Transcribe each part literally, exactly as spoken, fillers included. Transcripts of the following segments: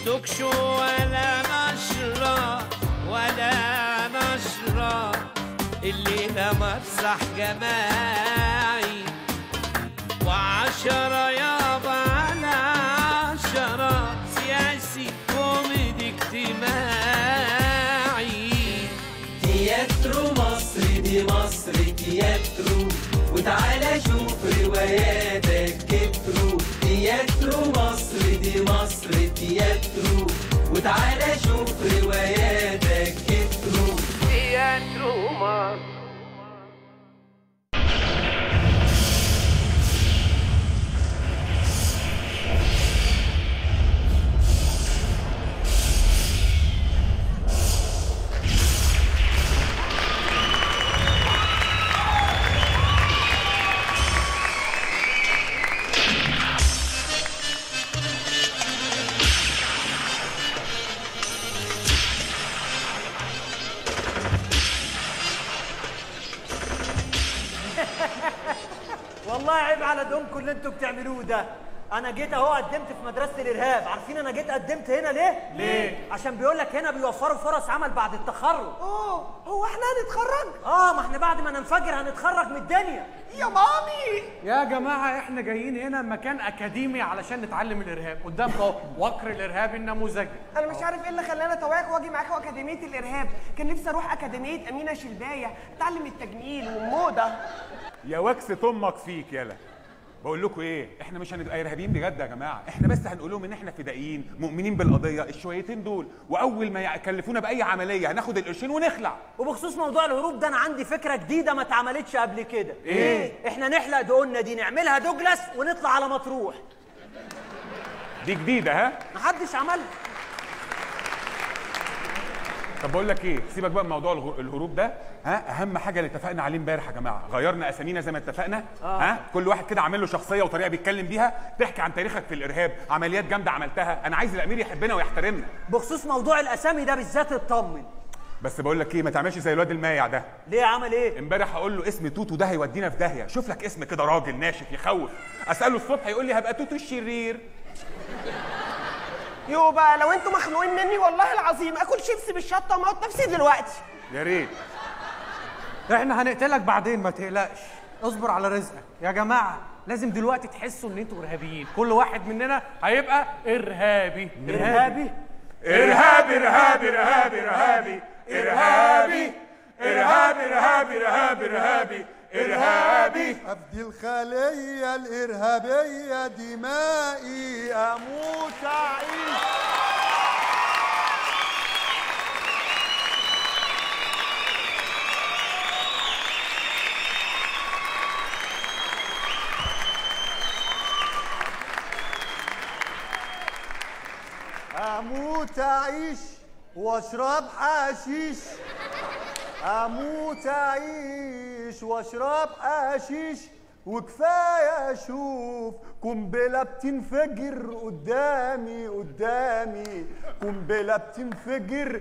توكشو ولا نشرة ولا نشرة، الليلة مسرح جماعي وعشرة يابا على عشرة، سياسي كوميدي اجتماعي. تياترو مصر دي مصر تياترو، وتعالى شوف رواياتك كترو. تياترو مصر دي مصر تياترو، وتعالى شوف رواياتك كترو. تياترو مصر. والله عيب على دمكم اللي انتوا بتعملوه ده. انا جيت اهو قدمت في مدرسه الارهاب. عارفين انا جيت قدمت هنا ليه؟ ليه؟ عشان بيقول لك هنا بيوفروا فرص عمل بعد التخرج. اوه هو احنا هنتخرج؟ اه ما احنا بعد ما ننفجر هنتخرج من الدنيا. يا مامي يا جماعه احنا جايين هنا مكان اكاديمي علشان نتعلم الارهاب. قدامك اهو وكر الارهاب النموذجي. انا مش عارف ايه اللي خلاني اتواك واجي معاكم اكاديميه الارهاب. كان نفسي اروح اكاديميه امينه شلبايه اتعلم التجميل والموضه. يا وكسة امك فيك يالا. بقول لكم ايه، احنا مش هنبقى ارهابيين بجد يا جماعه، احنا بس هنقول لهم ان احنا فدائيين مؤمنين بالقضيه الشويتين دول، واول ما يكلفونا باي عمليه هناخد القرشين ونخلع. وبخصوص موضوع الهروب ده انا عندي فكره جديده ما اتعملتش قبل كده. ايه؟ احنا نحلق دقوننا دي نعملها دوجلاس ونطلع على مطروح. دي جديده ها؟ محدش عملها. طب بقول لك ايه، سيبك بقى من موضوع الهروب ده، ها؟ اهم حاجه اللي اتفقنا عليه امبارح يا جماعه، غيرنا اسامينا زي ما اتفقنا. آه. ها؟ كل واحد كده عامل له شخصيه وطريقه بيتكلم بيها، تحكي عن تاريخك في الارهاب، عمليات جامده عملتها، انا عايز الامير يحبنا ويحترمنا. بخصوص موضوع الاسامي ده بالذات اطمن. بس بقول لك ايه، ما تعملش زي الواد المايع ده. ليه عمل ايه؟ امبارح هقول له اسم توتو ده هيودينا في داهيه، شوف لك اسم كده راجل ناشف يخوف. اساله الصبح يقول لي هبقى توتو الشرير. يوبا لو انتوا مخنوقين مني والله العظيم اكل شيبسي بالشطه واموت نفسي دلوقتي. يا ريت. احنا هنقتلك بعدين ما تقلقش، اصبر على رزقك. يا جماعه لازم دلوقتي تحسوا ان انتوا ارهابيين، كل واحد مننا هيبقى ارهابي. ارهابي ارهابي ارهابي ارهابي ارهابي ارهابي ارهابي ارهابي ارهابي ارهابي ارهابي. افدي الخليه الارهابيه دمائي اموت اعيش. اموت اعيش واشرب حشيش. اموت اعيش واشرب حشيش، وكفايه اشوف قنبله بتنفجر قدامي قدامي قنبله بتنفجر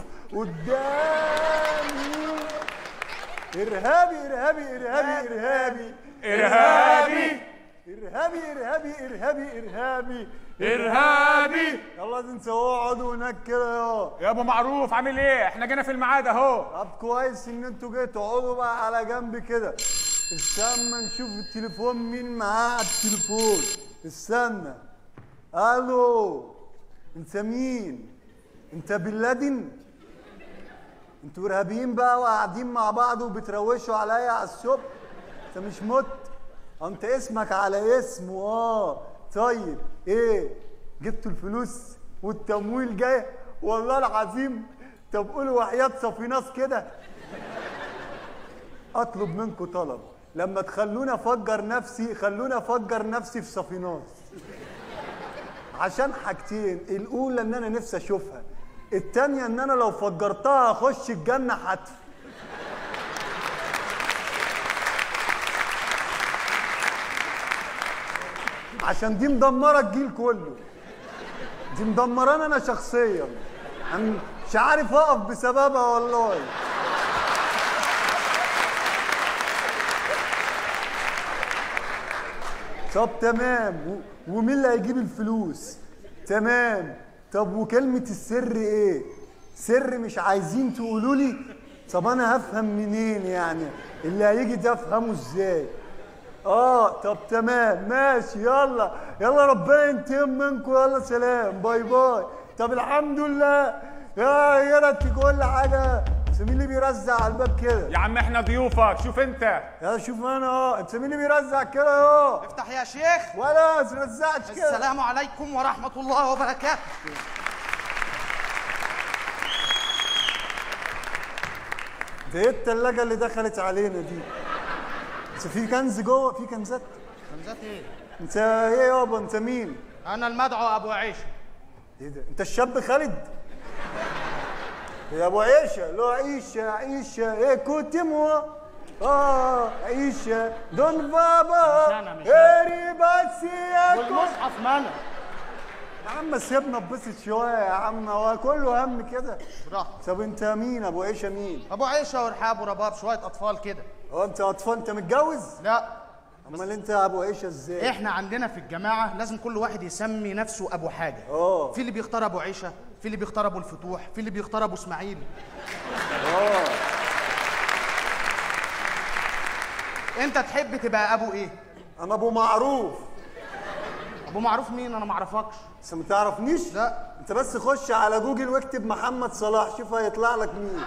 قدامي. ارهابي ارهابي ارهابي ارهابي ارهابي ارهابي ارهابي ارهابي ارهابي ارهابي. يلا انسوا اقعدوا هناك كده. يا ابو معروف عامل ايه؟ احنا جينا في الميعاد اهو. طب كويس ان انتوا جيتوا، اقعدوا بقى على جنب كده. استنى نشوف التليفون مين معاه على التليفون. استنى. الو انت مين؟ انت بن لادن؟ انتوا ارهابيين بقى وقاعدين مع بعض وبتروشوا عليا على الصبح؟ انت مش مت؟ انت اسمك على اسمه. اه طيب ايه جبتوا الفلوس والتمويل جاي؟ والله العظيم. طب قولوا وحياة صفيناس كده اطلب منكم طلب، لما تخلوني افجر نفسي خلوني افجر نفسي في صفيناس، عشان حاجتين. الاولى ان انا نفسي اشوفها، التانية ان انا لو فجرتها اخش الجنة حتف. عشان دي مدمره الجيل كله، دي مدمرانه انا شخصيا، انا مش عارف اقف بسببها والله. طب تمام، ومين اللي هيجيب الفلوس؟ تمام، طب وكلمة السر ايه؟ سر مش عايزين تقولوا لي؟ طب انا هفهم منين يعني؟ اللي هيجي ده افهمه ازاي؟ اه طب تمام ماشي، يلا يلا ربنا ينتقم منكم، يلا سلام باي باي. طب الحمد لله. يا يا ريت كل حاجه. مين اللي بيرزع على الباب كده؟ يا عم احنا ضيوفك، شوف انت. يا شوف انا اه، انت مين اللي بيرزع كده اهو؟ افتح يا شيخ. ولا ما ترزعش كده. السلام عليكم ورحمه الله وبركاته. ده ايه التلاجة اللي دخلت علينا دي؟ بس في كنز جوه، في كنزات. كنزات ايه؟ انت ايه يابا؟ انت مين؟ انا المدعو ابو عيشه. ايه ده؟ انت الشاب خالد؟ يا ابو عيشه، لو عيشه عيشه ايه كنت مو اه عيشه دون بابا مش أنا، مش أنا. اري بس يا والمصحف ماله؟ يا عم سيبنا اتبسط شويه يا عم، هو كله هم كده. براحتك. طب انت مين؟ ابو عيشه مين؟ ابو عيشه ورحاب ورباب، شويه اطفال كده. هو انت اطفال؟ انت متجوز؟ لا. امال انت يا ابو عيشه ازاي؟ احنا عندنا في الجماعه لازم كل واحد يسمي نفسه ابو حاجه. اه. في اللي بيختار ابو عيشه، في اللي بيختار ابو الفتوح، في اللي بيختار ابو اسماعيل. اه. انت تحب تبقى ابو ايه؟ انا ابو معروف. ابو معروف مين؟ انا ما اعرفكش. انت ما تعرفنيش؟ لا. انت بس خش على جوجل واكتب محمد صلاح، شوف هيطلع لك مين.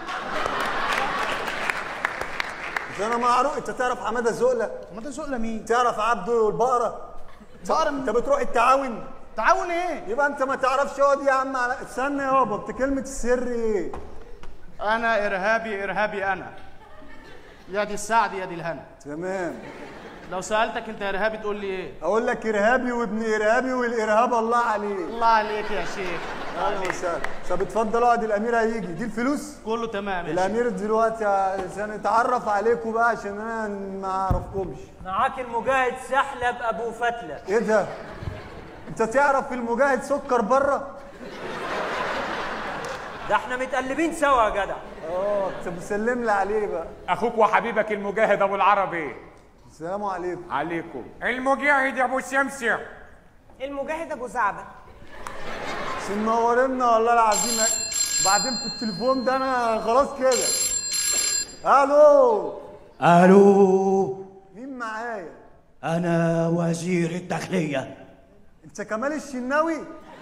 انا معروف. انت تعرف حماده زقله؟ حماده زقله مين؟ تعرف عبده البقره؟ بقرة انت بتروح التعاون؟ تعاون ايه؟ يبقى انت ما تعرفش. اقعد يا عم على استنى يابا، انت كلمه السر ايه؟ انا ارهابي ارهابي انا. يا دي السعد يا دي الهنا. تمام. لو سالتك انت ارهابي تقول لي ايه؟ اقول لك ارهابي وابن ارهابي، والارهاب الله عليه. الله عليك يا شيخ. اهلا وسهلا. طب اتفضل اقعد، الامير هيجي. دي الفلوس؟ كله تمام يا الامير دلوقتي عشان نتعرف عليكم بقى، عشان انا ما اعرفكمش. معاك المجاهد سحلب ابو فتله. ايه ده؟ انت تعرف المجاهد سكر بره؟ ده احنا متقلبين سوا يا جدع. اه طب سلم لي عليه بقى. اخوك وحبيبك المجاهد ابو العربي. السلام عليكم. عليكم. المجاهد ابو سمسم. المجاهد ابو زعبه. بس منورنا والله العظيم. بعدين في التليفون ده انا خلاص كده. الو. الو. مين معايا؟ انا وزير الداخليه. انت كمال الشناوي؟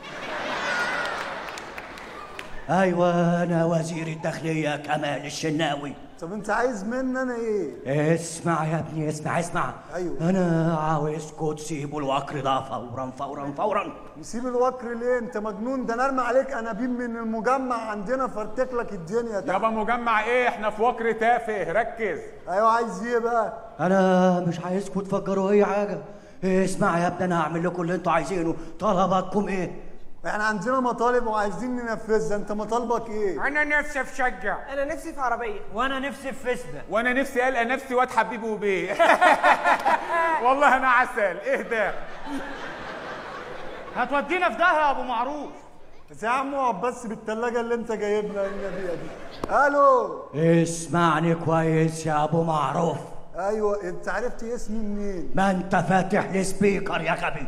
ايوه انا وزير الداخليه كمال الشناوي. طب انت عايز مني انا ايه؟ اسمع يا ابني، اسمع اسمع. ايوه. انا عاوزكوا تسيبوا الوكر ده فورا فورا فورا. نسيب الوكر ليه؟ انت مجنون؟ ده انا ارمي عليك انابيب من المجمع عندنا فرتك لك الدنيا ده. يابا مجمع ايه؟ احنا في وكر تافه، ركز. ايوه عايز ايه بقى؟ انا مش عايزكوا تفكروا اي حاجه. اسمع يا ابني، انا هعمل لكم اللي انتوا عايزينه. طلباتكم ايه؟ احنا عندنا مطالب وعايزين ننفذها. انت مطالبك ايه؟ انا نفسي في شقه. انا نفسي في عربيه. وانا نفسي في فسده. وانا نفسي القى نفسي واد حبيبي وبيه. والله انا عسل. ايه ده؟ هتودينا في ده يا ابو معروف. بس يا عم اقعد بس بالتلاجة اللي انت جايبنا لنا بيها دي. الو. اسمعني كويس يا ابو معروف. ايوه. انت عرفت اسمي منين؟ ما انت فاتح لي سبيكر يا غبي.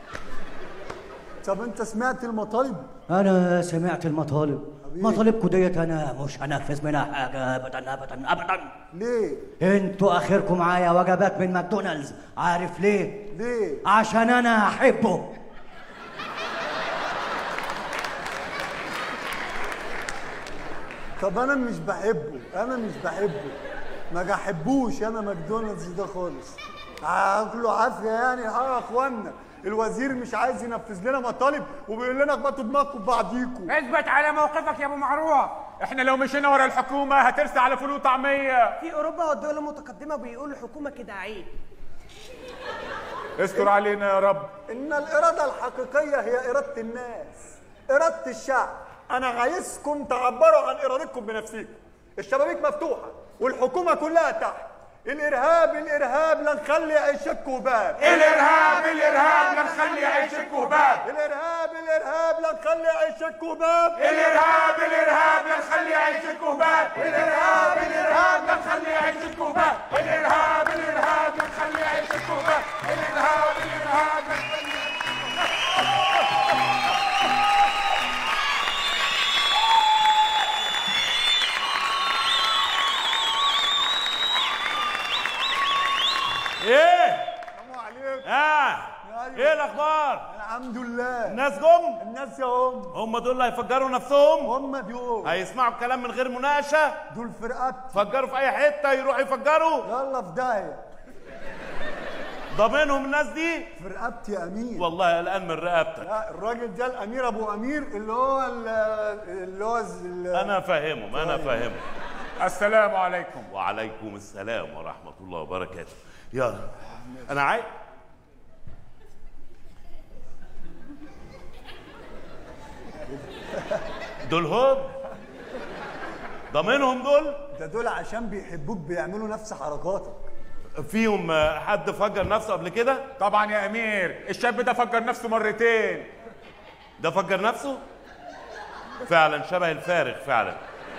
طب انت سمعت المطالب؟ انا سمعت المطالب. حبيبي. مطالبكم ديت انا مش هنفذ منها حاجه ابدا ابدا ابدا. ليه؟ انتوا اخركم معايا وجبات من ماكدونالدز. عارف ليه؟ ليه؟ عشان انا احبه. طب انا مش بحبه، انا مش بحبه، ما بحبوش انا ماكدونالدز ده خالص. هاكله عافيه يعني. اه يا اخوانا، الوزير مش عايز ينفذ لنا مطالب وبيقول لنا اخبطوا دماغكم ببعضيكم. اثبت على موقفك يا ابو معروف. احنا لو مشينا ورا الحكومه هترسى على فول وطعميه. في اوروبا والدول المتقدمه بيقولوا الحكومه كده عيب. استر علينا يا رب. ان الاراده الحقيقيه هي اراده الناس، اراده الشعب. انا عايزكم تعبروا عن ارادتكم بنفسكم. الشبابيك مفتوحه والحكومه كلها تحت. الارهاب الارهاب لا نخلي عيشك وباب. الارهاب الارهاب لا نخلي عيشك وباب. الارهاب الارهاب لا نخلي عيشك وباب. الارهاب الارهاب لا نخلي عيشك وباب. الارهاب الارهاب لا نخلي عيشك وباب. الارهاب الارهاب لا نخلي عيشك وباب. الارهاب الارهاب لا نخلي ايه؟ السلام عليكم. اه ايه الاخبار؟ الحمد لله. الناس جم؟ الناس يا هم. هم دول اللي هيفجروا نفسهم؟ هم دول. هيسمعوا الكلام من غير مناقشه؟ دول في رقبتي. فجروا في اي حته يروحوا يفجروا؟ يلا في داهيه. ضامنهم الناس دي؟ في رقبتي يا امير. والله قلقان من رقبتك. لا الراجل ده الامير ابو امير اللي هو اللي هو انا فاهمهم انا فاهمهم. السلام عليكم. وعليكم السلام ورحمه الله وبركاته. يلا انا عايز دول هم ضامنهم دول؟ ده دول عشان بيحبوك بيعملوا نفس حركاتك. فيهم حد فجر نفسه قبل كده؟ طبعا يا امير، الشاب ده فجر نفسه مرتين. ده فجر نفسه؟ فعلا شبه الفارغ فعلا.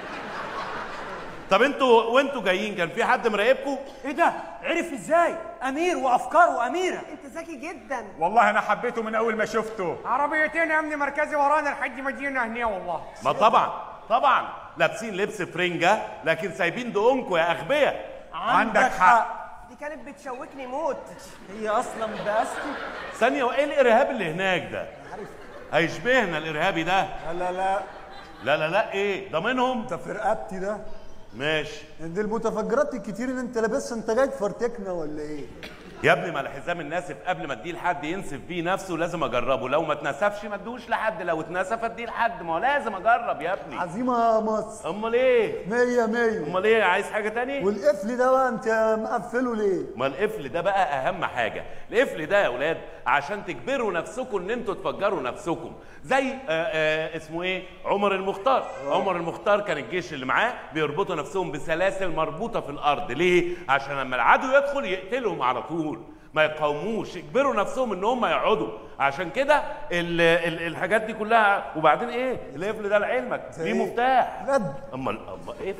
طب انتوا وانتوا جايين كان في حد مراقبكم؟ ايه ده؟ عرف ازاي؟ امير وافكاره اميره. انت ذكي جدا. والله انا حبيته من اول ما شفته. عربيتين امن مركزي ورانا لحد ما جينا هنا والله. ما طبعا طبعا لابسين لبس فرنجه لكن سايبين دقونكم يا اغبياء. عندك حق. دي كانت بتشوكني موت. هي اصلا بأستي. ثانيه، وايه الارهاب اللي هناك ده؟ هيشبهنا الارهابي ده. لا لا لا لا لا لا ايه؟ ضامنهم؟ انت في رقبتي ده. ماشي. دي المتفجرات الكتير اللي انت لابسها، انت جاي تفرتكنا ولا ايه؟ يا ابني ما الحزام الناسف قبل ما اديه لحد ينسف بيه نفسه لازم اجربه، لو ما اتنسفش ما ادوش لحد، لو اتنسف اديه لحد، ما هو لازم اجرب يا ابني. عزيمه يا مصر. امال ايه؟ مية مية. امال ايه؟ عايز حاجه تاني؟ والقفل ده بقى انت مقفله ليه؟ ما القفل ده بقى اهم حاجه، القفل ده يا اولاد عشان تجبروا نفسكم ان انتوا تفجروا نفسكم، زي آآ آآ اسمه ايه؟ عمر المختار. أوه. عمر المختار كان الجيش اللي معاه بيربطوا نفسهم بسلاسل مربوطه في الارض، ليه؟ عشان لما العدو يدخل يقتلهم على طول، ما يقاوموش، يجبروا نفسهم ان هم يقعدوا. عشان كده ال ال الحاجات دي كلها. وبعدين ايه؟ القفل ده لعلمك ليه مفتاح. رد. امال امال ايه؟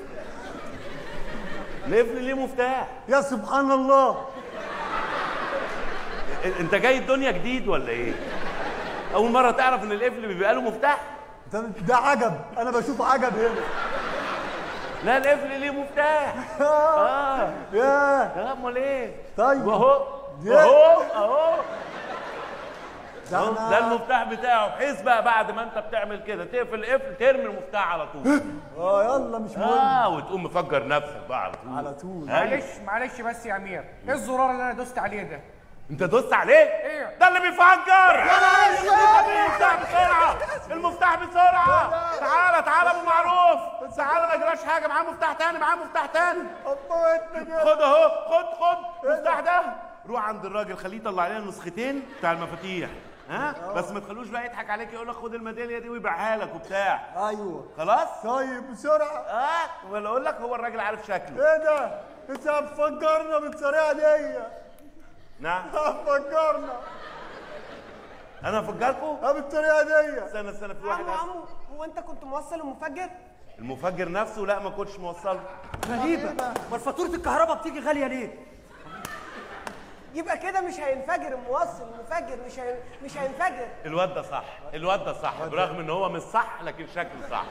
القفل ليه مفتاح. يا سبحان الله. انت جاي الدنيا جديد ولا ايه؟ اول مره تعرف ان القفل بيبقى له مفتاح؟ ده ده عجب، انا بشوف عجب هنا. لا القفل ليه مفتاح. اه ياه. امال ايه؟ طيب اهو اهو اهو ده المفتاح بتاعه، بحيث بقى بعد ما انت بتعمل كده تقفل القفل ترمي المفتاح على طول. اه يلا مش مهم. اه وتقوم مفجر نفسك بقى على طول. على طول. معلش معلش بس يا امير، ايه الزرار اللي انا دوست عليه ده؟ انت دوست عليه؟ ايه؟ ده اللي بيفجر. المفتاح بسرعه، المفتاح بسرعه. تعالى تعالى ابو معروف، تعالى ما يجراش حاجه، معاه مفتاح تاني، معاه مفتاح تاني. خد اهو، خد خد المفتاح ده، روح عند الراجل خليه يطلع علينا نسختين بتاع المفاتيح. ها؟ بس ما تخلوش بقى يضحك عليك يقول لك خد الميداليه دي ويبيعها لك وبتاع. ايوه خلاص؟ طيب بسرعه. اه ولا اقول لك هو الراجل عارف شكله. ايه ده؟ انت هتفجرنا بالطريقه دي. نعم هتفجرنا. انا افجركم؟ اه بالطريقه دي. استنى استنى في واحد. عمو عمو هو انت كنت موصل المفجر؟ المفجر نفسه لا ما كنتش موصله. غريبه، امال فاتوره الكهرباء بتيجي غاليه ليه؟ يبقى كده مش هينفجر الموصل، المفجر مش هين... مش هينفجر. الواد ده صح، الواد ده صح، برغم ان هو مش صح لكن شكله صح.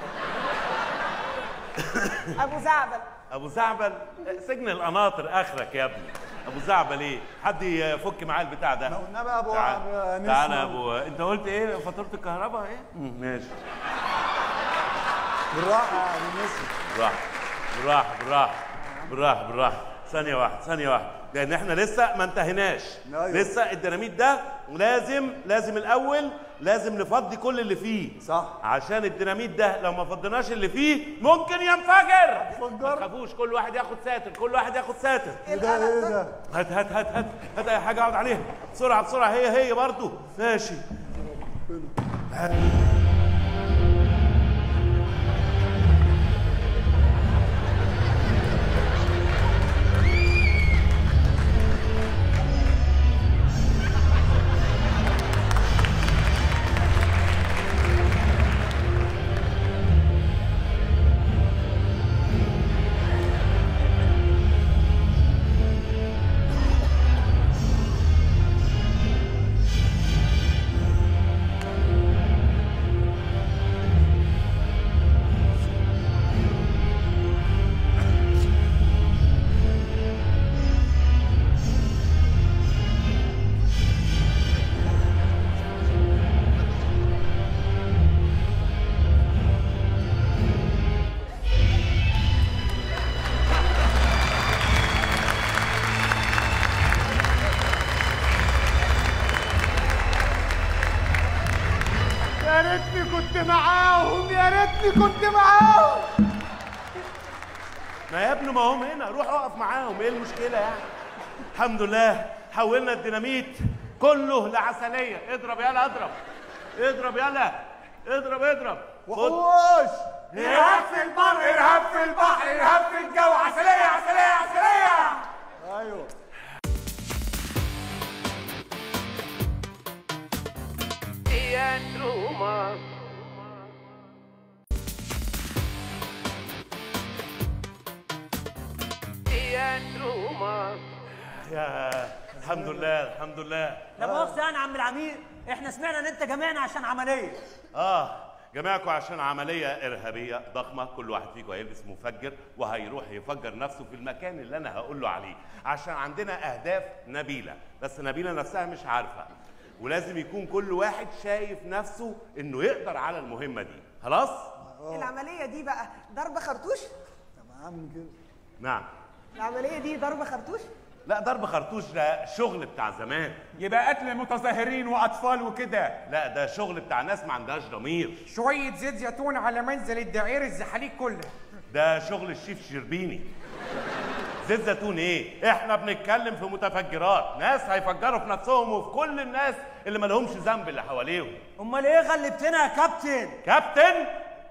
ابو زعبل. ابو زعبل سجن القناطر اخرك يا ابني. ابو زعبل ايه؟ حد يفك معاه البتاع ده. لو النبي ابو تعال تعال يا ابو، انت قلت ايه؟ فاتوره الكهرباء ايه؟ ماشي. بالراحه يا ابو نسر. بالراحه بالراحه بالراحه بالراحه بالراحه ثانيه واحده ثانيه واحده، لان احنا لسه ما انتهيناش. أيوة. لسه الديناميت ده لازم لازم الاول لازم نفضي كل اللي فيه. صح. عشان الديناميت ده لو ما فضيناش اللي فيه ممكن ينفجر. ينفجر. ما تخافوش، كل واحد ياخد ساتر، كل واحد ياخد ساتر. ايه ده ايه ده؟ هات هات هات هات هات اي حاجه اقعد عليها بسرعه بسرعه. هي هي برضه ماشي. معاهم، يا ريتني كنت معاهم. ما يا ابني ما هم هنا، روح اقف معاهم، ايه المشكله يعني؟ الحمد لله حولنا الديناميت كله لعسليه. اضرب يلا اضرب اضرب يلا اضرب اضرب. وحوش ارهاب في البر، ارهاب في البحر، ارهاب في الجو، عسليه عسليه عسليه. ايوه تياترو مصر. تياترو مصر. يا الحمد لله الحمد لله. لا مؤاخذة يعني يا عم العميد، احنا سمعنا ان انت جمعنا عشان عملية. اه جماعكم عشان عمليه ارهابيه ضخمه، كل واحد فيكم هيلبس مفجر وهيروح يفجر نفسه في المكان اللي انا هقول له عليه، عشان عندنا اهداف نبيله، بس نبيله نفسها مش عارفه، ولازم يكون كل واحد شايف نفسه انه يقدر على المهمه دي. خلاص؟ العمليه دي بقى ضرب خرطوش؟ تمام كده. نعم. العمليه دي ضرب خرطوش؟ لا ضرب خرطوش ده شغل بتاع زمان. يبقى قتل متظاهرين واطفال وكده. لا ده شغل بتاع ناس ما عندهاش ضمير. شويه زيت زيتون على منزل الدعير الزحاليق كله. ده شغل الشيف شربيني. زيت زيتون ايه؟ احنا بنتكلم في متفجرات، ناس هيفجروا في نفسهم وفي كل الناس اللي ما لهمش ذنب اللي حواليهم. امال ايه غلبتنا يا كابتن؟ كابتن؟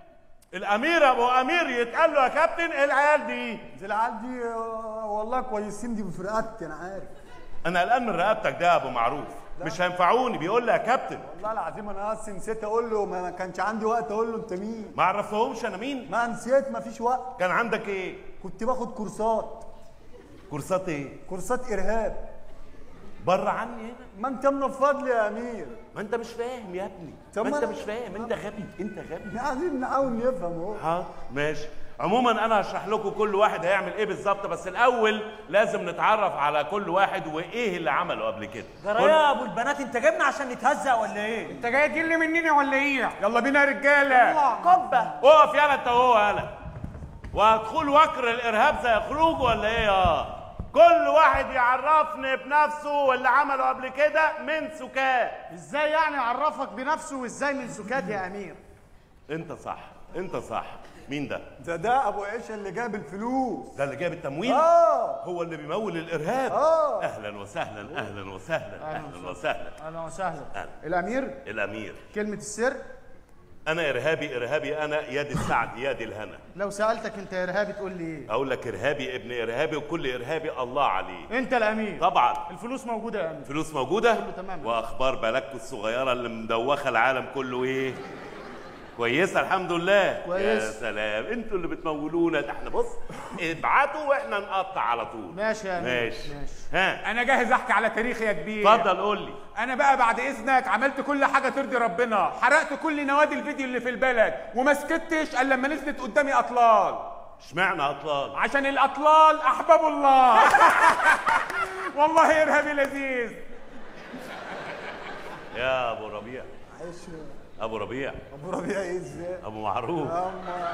الامير ابو امير يتقال له يا كابتن؟ ايه العيال دي؟ دي العيال دي آه، والله كويسين، دي في رقبتي انا عارف. انا قلقان من رقبتك ده يا ابو معروف، مش هينفعوني. بيقول لي يا كابتن. والله العظيم انا اصلا نسيت اقول له، ما كانش عندي وقت اقول له انت مين. ما عرفتهمش انا مين؟ ما نسيت، ما فيش وقت. كان عندك ايه؟ كنت باخد كورسات. كورسات ايه؟ كورسات ارهاب. بره عني هنا. ما انت منفض لي يا امير. ما انت مش فاهم يا ابني، طب ما ما انت أنا- مش فاهم، انت غبي انت غبي. عايزين نحاول نفهم اهو. ها ماشي. عموما انا هشرح لكم كل واحد هيعمل ايه بالظبط، بس الاول لازم نتعرف على كل واحد وايه اللي عمله قبل كده. جرى يا ابو البنات، انت جايبنا عشان نتهزق ولا ايه؟ انت جاي تجل مننا ولا ايه؟ يلا بينا يا رجاله. قبه. اقف يلا انت وهو يلا. وهدخل وكر الارهاب زي خروج ولا ايه؟ اه كل واحد يعرفني بنفسه واللي عمله قبل كده من سكات. ازاي يعني يعرفك بنفسه وازاي من سكات يا امير؟ انت صح انت صح. مين ده؟ ده ده ابو عيشه اللي جاب الفلوس. ده اللي جاب التمويل؟ اه هو اللي بيمول الارهاب. اه اهلا وسهلا اهلا وسهلا اهلا وسهلا. اهلا وسهلا. أهلا. الامير؟ الامير. كلمه السر؟ انا ارهابي ارهابي انا يد السعد يد الهنا. لو سالتك انت ارهابي تقول لي ايه؟ اقول لك ارهابي ابن ارهابي وكل ارهابي الله عليه. انت الامير. طبعا. الفلوس موجوده يا امير. فلوس موجوده. كله تمام. واخبار بلدكم الصغيره اللي مدوخه العالم كله ايه؟ كويسه الحمد لله. كويس. يا سلام انتوا اللي بتمولونا ده. احنا بص ابعتوا واحنا نقطع على طول. ماشي يا امير. ماشي. ماشي. ها انا جاهز احكي على تاريخي يا كبير. اتفضل قول لي. انا بقى بعد اذنك عملت كل حاجه ترضي ربنا، حرقت كل نوادي الفيديو اللي في البلد وما سكتش الا لما نزلت قدامي اطلال. اشمعنى اطلال؟ عشان الاطلال احباب الله. والله ارهابي لذيذ. يا ابو ربيع. عيش ابو ربيع. ابو ربيع ايه ازاي؟ ابو معروف. اما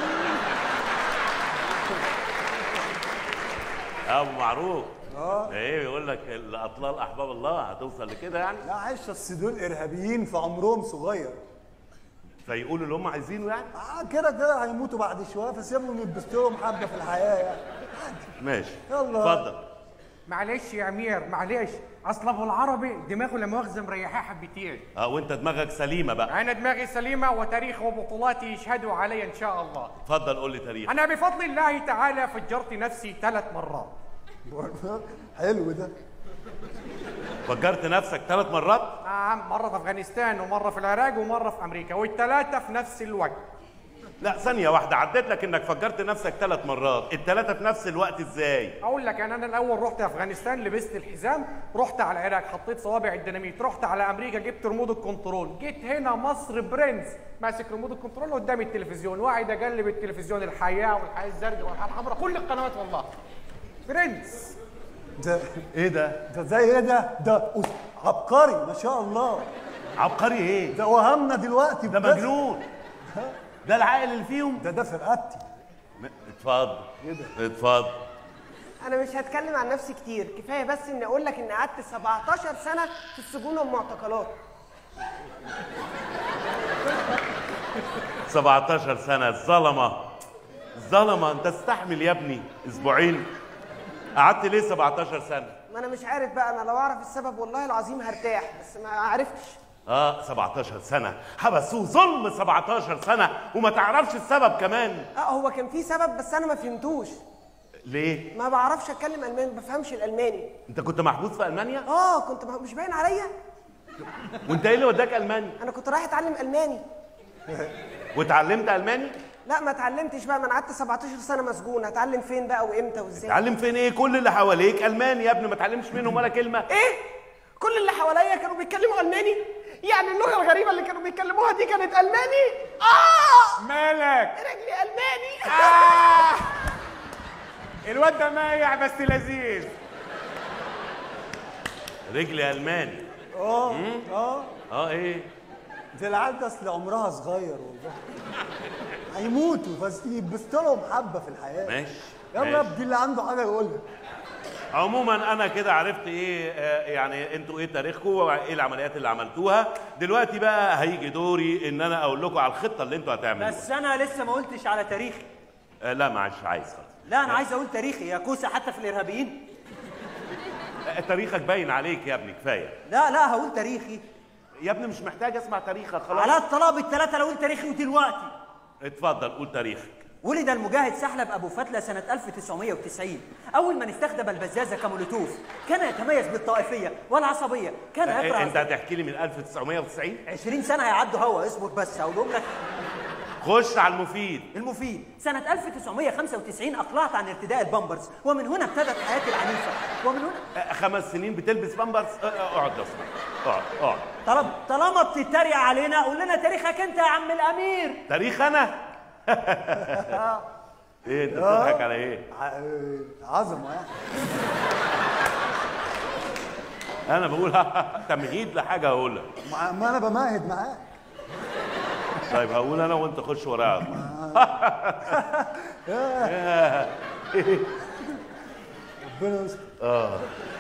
ابو معروف. اه ايه بيقول لك الاطلال احباب الله، هتوصل لكده يعني؟ لا عيش، اصل دول ارهابيين في عمرهم صغير. فيقولوا اللي هم عايزينه يعني؟ اه كده كده هيموتوا بعد شويه، فسيبهم يتبسطوا لهم حبه في الحياه يعني. ماشي. يلا. اتفضل. معلش يا امير معلش، اصل ابو العربي دماغه لا مؤاخذه مريحاه حبتين. اه وانت دماغك سليمه بقى. انا دماغي سليمه وتاريخ وبطولاتي يشهدوا علي ان شاء الله. اتفضل قول لي تاريخ. انا بفضل الله تعالى فجرت نفسي ثلاث مرات. حلو ده. فجرت نفسك ثلاث مرات؟ نعم، مره في افغانستان ومره في العراق ومره في امريكا، والثلاثه في نفس الوقت. لا ثانية واحدة، عديت لك انك فجرت نفسك ثلاث مرات، الثلاثة في نفس الوقت ازاي؟ اقول لك، انا الاول رحت افغانستان لبست الحزام، رحت على العراق حطيت صوابع الديناميت، رحت على امريكا جبت ريموت الكنترول، جيت هنا مصر برنس ماسك ريموت الكنترول قدام التلفزيون، واعد اقلب التلفزيون، الحياه والحياه الزرقاء والحياه الحمراء، كل القنوات والله. برنس. ده ايه ده؟ ده زي ايه ده؟ ده عبقري ما شاء الله. عبقري ايه؟ ده وهمنا دلوقتي ده مجنون. ده العاقل اللي فيهم؟ ده ده في رقبتي. اتفضل. ايه ده؟ اتفضل. انا مش هتكلم عن نفسي كتير، كفايه بس اني اقول لك ان قعدت سبعتاشر سنه في السجون والمعتقلات. سبعتاشر سنة الظلمة الظلمة. انت استحمل يا ابني اسبوعين. قعدت ليه سبعتاشر سنة؟ ما انا مش عارف بقى، انا لو اعرف السبب والله العظيم هرتاح، بس ما عرفتش. اه سبعتاشر سنة حبسوه ظلم سبعتاشر سنة وما تعرفش السبب كمان. اه هو كان في سبب بس انا ما فهمتوش. ليه؟ ما بعرفش اتكلم الماني، ما بفهمش الالماني. انت كنت محبوس في المانيا؟ اه كنت مح... مش باين عليا. وانت ايه اللي وداك المانيا؟ انا كنت رايح اتعلم الماني. واتعلمت الماني؟ لا ما اتعلمتش بقى، ما انا قعدت سبعتاشر سنة مسجون، هتعلم فين بقى وامتى وازاي؟ اتعلم فين ايه؟ كل اللي حواليك الماني يا ابني، ما تعلمش منهم ولا كلمة. ايه؟ كل اللي حواليا كانوا بيتكلموا الماني؟ يعني اللغة الغريبة اللي كانوا بيتكلموها دي كانت الماني؟ اه مالك؟ رجلي الماني. آه. الواد ده مايع بس لذيذ. رجلي الماني. اه اه اه ايه؟ دي العيال ده اصل عمرها صغير والله. هيموتوا بس يبسط لهم حبه في الحياه. ماشي يلا ابدي اللي عنده حاجه يقولها. عموما انا كده عرفت ايه آه يعني انتوا ايه تاريخكم وايه العمليات اللي عملتوها. دلوقتي بقى هيجي دوري ان انا اقول لكم على الخطه اللي انتوا هتعملوها. بس انا لسه ما قلتش على تاريخي. آه لا معلش عايز خلاص. لا انا عايز اقول تاريخي يا كوسه حتى في الارهابيين. آه تاريخك باين عليك يا ابني كفايه. لا لا هقول تاريخي يا ابني مش محتاج اسمع تاريخك خلاص. على الطلب الثلاثه لو اقول تاريخي ودلوقتي. اتفضل قول تاريخك. ولد المجاهد سحلب أبو فتلة سنة ألف وتسعمائة وتسعين. أول من استخدم البزازة كمولوتوف. كان يتميز بالطائفية والعصبية. كان يقرأ. أنت هتحكي لي من ألف وتسعمائة وتسعين؟ عشرين سنة هيعدوا هوا، اصبر بس هقولهم لك. خش على المفيد. المفيد سنة ألف وتسعمائة وخمسة وتسعين أقلعت عن ارتداء البامبرز، ومن هنا ابتدت حياتي العنيفة. ومن هنا خمس سنين بتلبس بامبرز؟ اقعد لو سمحت. اقعد اقعد. طالما طالما بتتريق علينا قول لنا تاريخك أنت يا عم الأمير. تاريخ أنا؟ ايه انت بتضحك على ايه؟ عظمه يعني. انا بقول تمهيد لحاجه هقولها. ما انا بمهد معاك. طيب هقول انا وانت خش ورايا. ربنا يستر. اه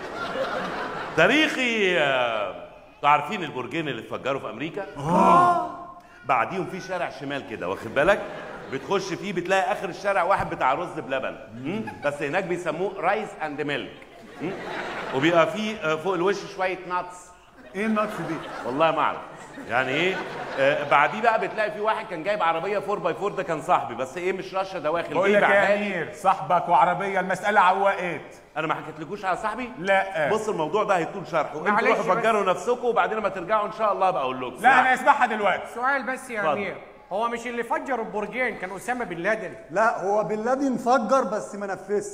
تاريخي. انتوا عارفين البرجين اللي اتفجروا في امريكا؟ اه بعديهم في شارع شمال كده واخد بالك؟ بتخش فيه بتلاقي اخر الشارع واحد بتاع رز بلبن، بس هناك بيسموه رايس اند ميلك، وبيبقى فيه فوق الوش شويه ناتس. ايه الناتس دي؟ والله ما اعرف يعني ايه. آه بعديه بقى بتلاقي في واحد كان جايب عربيه فور باي فور، ده كان صاحبي بس ايه مش رشه دواخل. بقول لك يا امير صاحبك وعربيه المساله عوقت. انا ما حكيتلكوش على صاحبي؟ لا. بص الموضوع ده هيطول شرحه، انتوا روحوا فجروا نفسكم وبعدين لما ترجعوا ان شاء الله بقى اقول لكم. لا انا اسمعها دلوقتي. سؤال بس يا امير، هو مش اللي فجر البرجين كان اسامه بن لادن؟ لا هو بن لادن فجر بس ما نفذش.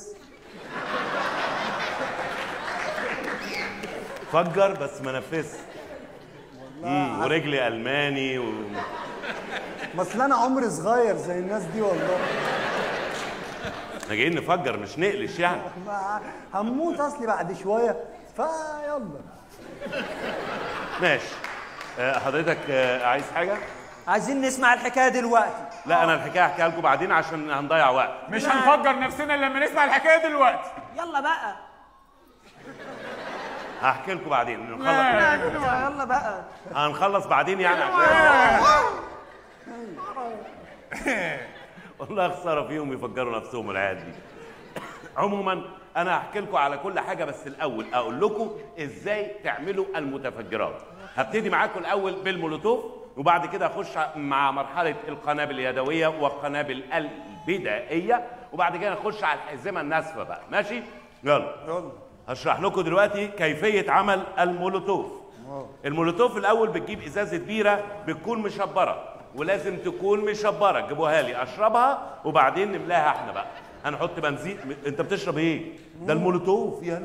فجر بس ما نفذش. امم ورجلي الماني و بس انا عمري صغير زي الناس دي والله. احنا جايين نفجر مش نقلش يعني. هموت اصلي بعد شويه فيلا. ماشي. أه حضرتك أه عايز حاجه؟ عايزين نسمع الحكايه دلوقتي. لا انا الحكايه هحكيها لكم بعدين عشان هنضيع وقت. مش هنفجر نفسنا لما نسمع الحكايه دلوقتي. يلا بقى. هحكي لكم بعدين نخلص. يلا بقى. هنخلص بعدين يعني. والله خساره فيهم يفجروا نفسهم العيال دي. عموما انا هحكي لكم على كل حاجه بس الاول اقول لكم ازاي تعملوا المتفجرات. هبتدي معاكم الاول بالمولوتوف وبعد كده اخش مع مرحله القنابل اليدويه والقنابل البدائيه وبعد كده نخش على الحزمه الناسفه بقى. ماشي؟ يلا يلا هشرح لكم دلوقتي كيفيه عمل المولوتوف. المولوتوف الاول بتجيب ازازه بيره بتكون مشبره ولازم تكون مشبره، تجيبوها لي اشربها وبعدين نملاها احنا بقى. هنحط بنزين. انت بتشرب ايه؟ ده المولوتوف يا هلا.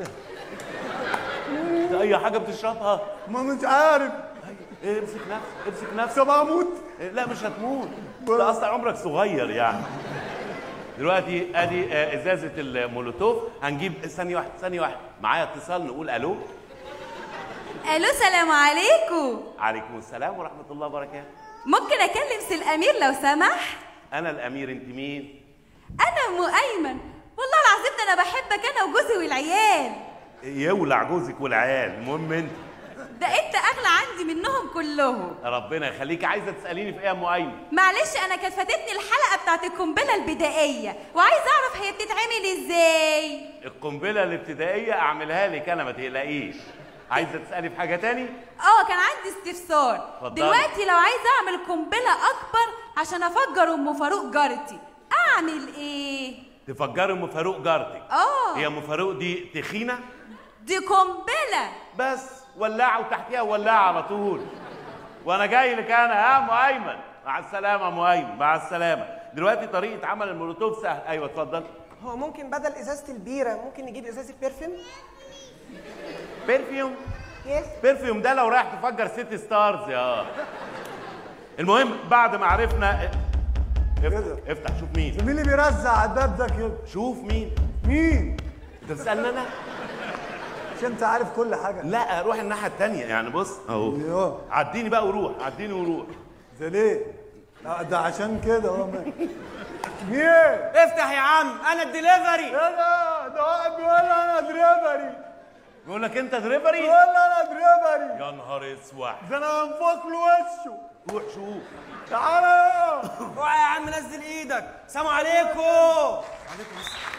ده اي حاجه بتشربها؟ ما مش عارف. إيه امسك نفسك امسك نفسك. طب هموت؟ إيه لا مش هتموت، ده اصلا عمرك صغير يعني. دلوقتي ادي ازازه المولوتوف. هنجيب ثانيه واحده ثانيه واحده معايا اتصال نقول الو. الو سلام عليكم. عليكم السلام ورحمه الله وبركاته. ممكن اكلم سي الامير لو سمح؟ انا الامير، انت مين؟ انا ام ايمن. والله العظيم ده انا بحبك انا وجوزي والعيال. يولع جوزك والعيال، المهم انت. ده انت اغلى عندي عندي منهم كلهم. ربنا يخليكي. عايزه تساليني في ايه يا ام ايمن؟ معلش انا كانت فاتتني الحلقه بتاعت القنبله البدائيه وعايزه اعرف هي بتتعمل ازاي. القنبله الابتدائيه اعملها لك انا، ما تقلقيش. عايزه تسالي في حاجه تاني؟ اه كان عندي استفسار. اتفضلي. دلوقتي لو عايزه اعمل قنبله اكبر عشان افجر ام فاروق جارتي اعمل ايه؟ تفجري ام فاروق جارتك. اه هي ام فاروق دي تخينه؟ دي قنبله بس ولاعه وتحتيها ولاعه على طول. وانا جاي لك انا يا ام ايمن. مع السلامه يا ام ايمن، مع السلامه. دلوقتي طريقه عمل المولوتوف سهل. ايوه اتفضل. هو ممكن بدل ازازه البيره ممكن نجيب ازازه بيرفيوم؟ بيرفيوم؟ يس. بيرفيوم ده لو رايح تفجر سيتي ستارز يا. المهم بعد ما عرفنا افتح افتح شوف مين. مين اللي بيرزع على الباب ده كده؟ شوف مين. مين؟ انت بتسالني انا؟ مش انت عارف كل حاجه؟ لا روح الناحيه الثانيه يعني. بص اهو عديني بقى وروح، عديني وروح. ده ليه؟ ده عشان كده اهو. مين؟ افتح يا عم انا الدليفري. ايه ده؟ ده واحد بيقول لي انا دريفري. بيقول لك انت دريفري؟ بيقول لي انا دريفري. يا نهار اسود. ده انا هنفخ له وشه. روح شوف. تعالى. اوعى يا عم نزل ايدك. سلام عليكم. وعليكم السلام.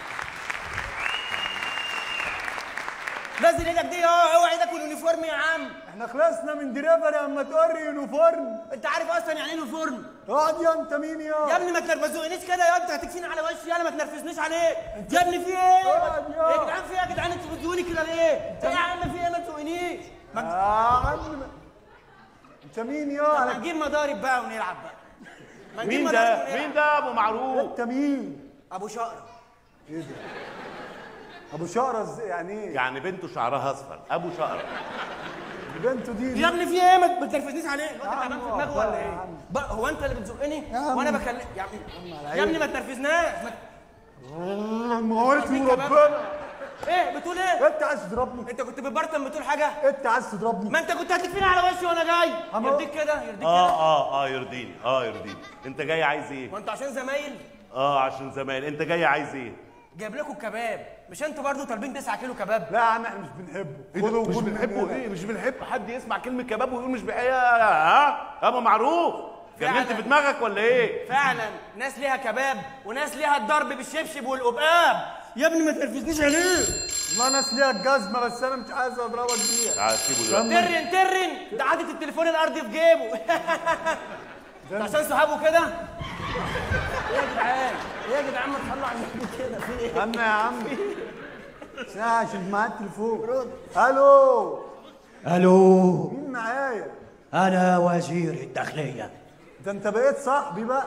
نزل ايدك دي اهو. اوعى ايدك واليونيفورم يا عم. احنا خلصنا من دريفري اما تقري يونيفورم. انت عارف اصلا يعني ايه يونيفورم؟ اقعد يا انت مين يا؟ يا ابني ما تنرفزونيش كده يا انت هتكفيني على وشي. يلا ما تنرفزنيش عليك يا ابني. في ايه؟ اقعد يا. يا جدعان في ايه يا جدعان؟ انتوا بتزوني كده ليه؟ ايه يا عم في ايه؟ ما تزونيش. يا عم انت مين يا؟ ما نجيب مضارب بقى ونلعب بقى. ما نجيب مين مضارب ده؟ ونلعب. مين ده ابو معروف؟ انت مين؟ ابو شقره. ايه ده؟ ابو شقره ازاي يعني ايه؟ يعني بنته شعرها اصفر. ابو شقره. بنته دي يا ابني في ايه؟ ما تنرفزنيش عليه. الواد عم تعبان في دماغه والله ولا يا ايه؟ عم. بقى هو انت اللي بتزقني عم. وانا بكلم يا عم. يا ابني ما تنرفزناش. ما- ما قلت ربنا. ايه بتقول ايه؟ انت عايز تضربني؟ انت كنت بتبرطم بتقول حاجه؟ انت عايز تضربني؟ ما انت كنت هتكفيني على وشي وانا جاي. عم- يرضيك كده؟ يرضيك اه كده؟ اه اه يرضيني. اه يرضيني. انت جاي عايز ايه؟ ما انتوا عشان زمايل اه عشان زمان. انت جاي عايز ايه؟ جايب لكم كباب. مش انتوا برضو طالبين تسعة كيلو كباب؟ لا يا عم احنا مش بنحبه. إيه ده؟ مش بنحبه ايه؟ مش بنحب حد يسمع كلمه كباب ويقول مش بحب. ها ابو معروف جننت فعلا. في دماغك ولا ايه؟ فعلا ناس ليها كباب وناس ليها الضرب بالشبشب والقبقاب. يا ابني ما تنرفزنيش عليه. والله ناس ليها الجزمه بس انا مش عايز اضربك بيها. تعال سيبه دلوقتي. ترن ترن ده عادة التليفون الارضي في جيبه. ده عشان صحابه كده. ايه يا جدعان؟ ايه يا جدعان ما تصلوا على النبي كده في ايه؟ عم يا عم ساعة عشان معايا التليفون. الو. الو. مين معايا؟ انا وزير الداخليه. ده انت بقيت صاحبي بقى.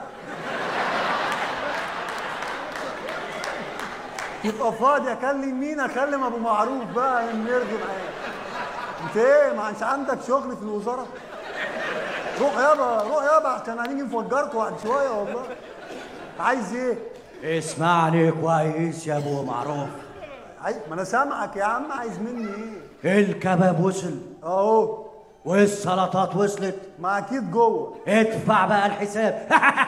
يبقى فاضي اكلم مين؟ اكلم ابو معروف بقى يرضي معايا. انت ايه ما انت عندك شغل في الوزاره؟ روح يابا روح يابا عشان هنيجي نفجركوا بعد شويه والله. عايز ايه؟ اسمعني كويس يا ابو معروف. عايز ما انا سامعك يا عم. عايز مني ايه؟ الكباب وصل اهو. والسلطات وصلت. ما اكيد جوه. ادفع بقى الحساب.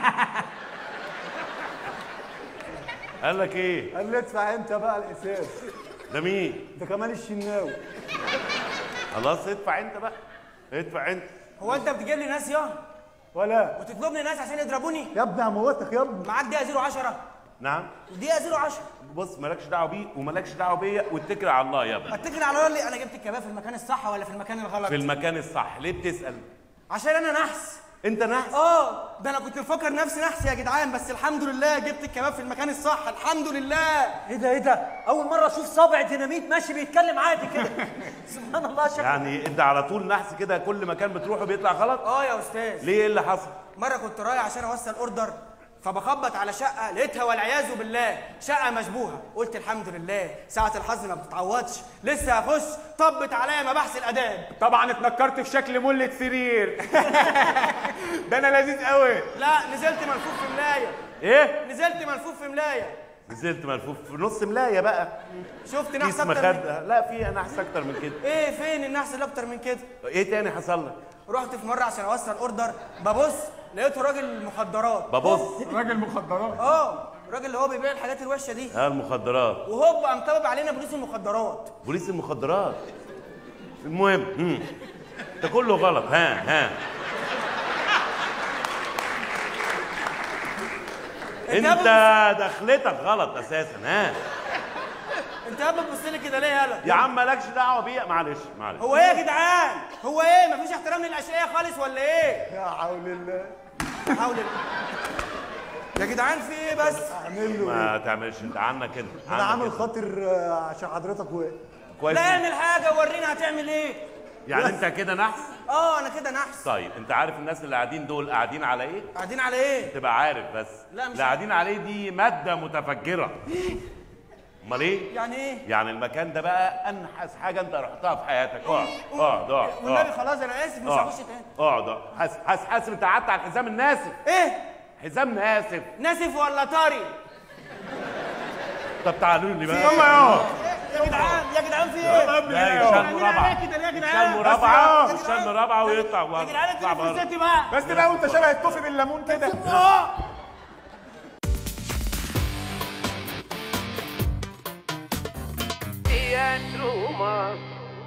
قال لك ايه؟ قال لي ادفع انت بقى الحساب. ده مين؟ ده كمال الشناوي. خلاص ادفع انت بقى. ادفع انت. هو انت بتجيب لي ناس يا ولا وتطلب لي ناس عشان يضربوني؟ يا ابني هموتك يا ابني. معاك دقيقه صفر عشرة. نعم. دقيقه صفر عشرة. بص مالكش دعوه بيه ومالكش دعوه بيا واتكل على الله يا ابني. اتكل على الله اللي انا جبت الكباب في المكان الصح ولا في المكان الغلط؟ في المكان الصح. ليه بتسال؟ عشان انا نحس. انت نحس؟ اه ده انا كنت مفكر نفسي نحس يا جدعان بس الحمد لله جبت الكباب في المكان الصح الحمد لله. ايه ده ايه ده؟ اول مره اشوف صابع ديناميت ماشي بيتكلم عادي كده. سبحان الله. شكله يعني انت على طول نحس كده كل مكان بتروحه بيطلع غلط؟ اه يا استاذ. ليه ايه اللي حصل؟ مره كنت رايح عشان اوصل اوردر فبخبط على شقه لقيتها والعياذ بالله شقه مشبوهه. قلت الحمد لله ساعه الحظ ما بتتعوضش. لسه هخش طبت عليا مباحث الاداب. طبعا اتنكرت في شكل ملة سرير. ده انا لذيذ قوي. لا نزلت ملفوف في ملايه. ايه؟ نزلت ملفوف في ملايه. نزلت ملفوف في نص ملايه بقى. شفت نحس كيس اكتر من مخده. لا في نحس اكتر من كده. ايه فين النحس اللي اكتر من كده؟ ايه تاني حصل لك؟ رحت في مره عشان اوصل اوردر ببص لقيته راجل مخدرات. ببص راجل مخدرات. اه الراجل اللي هو بيبيع الحاجات الوحشه دي. اه المخدرات. وهوب قام طبب علينا بوليس المخدرات. بوليس المخدرات. المهم امم ده كله غلط. ها ها انت دخلتك غلط اساسا. ها انت يا بتبص لي كده ليه يالا؟ يا عم مالكش دعوه بيا. معلش معلش. هو ايه يا جدعان؟ هو ايه؟ مفيش احترام للاشقياء خالص ولا ايه؟ يا حول الله. حول الله. يا جدعان في ايه بس؟ اعمل له ما تعملش انت عنك انت. انا عامل خاطر عشان حضرتك واقف. كويس. لا اعمل حاجه ورينا هتعمل ايه؟ يعني انت كده نحس؟ اه انا كده نحس. طيب انت عارف الناس اللي قاعدين دول قاعدين على ايه؟ قاعدين على ايه؟ تبقى عارف بس. لا مش اللي قاعدين عليه دي ماده متفجره. امال ايه؟ يعني ايه؟ يعني المكان ده بقى انحس حاجه انت رحتها في حياتك. اقعد اقعد اقعد. والنبي خلاص انا اسف مش هخش تاني. اقعد اقعد. حاسب حاسب حاسب انت قعدت على الحزام الناسف. ايه؟ حزام ناسف. ناسف ولا طري؟ طب تعالوا لي بقى. يلا يا يا جدعان يا جدعان في ايه؟ لا يشال مربعه. يشال مربعه يشال مربعه ويطلع. يا جدعان انت فرصتي بقى. بس بقى وانت شبه التوفي بالليمون كده. Teatro Mas.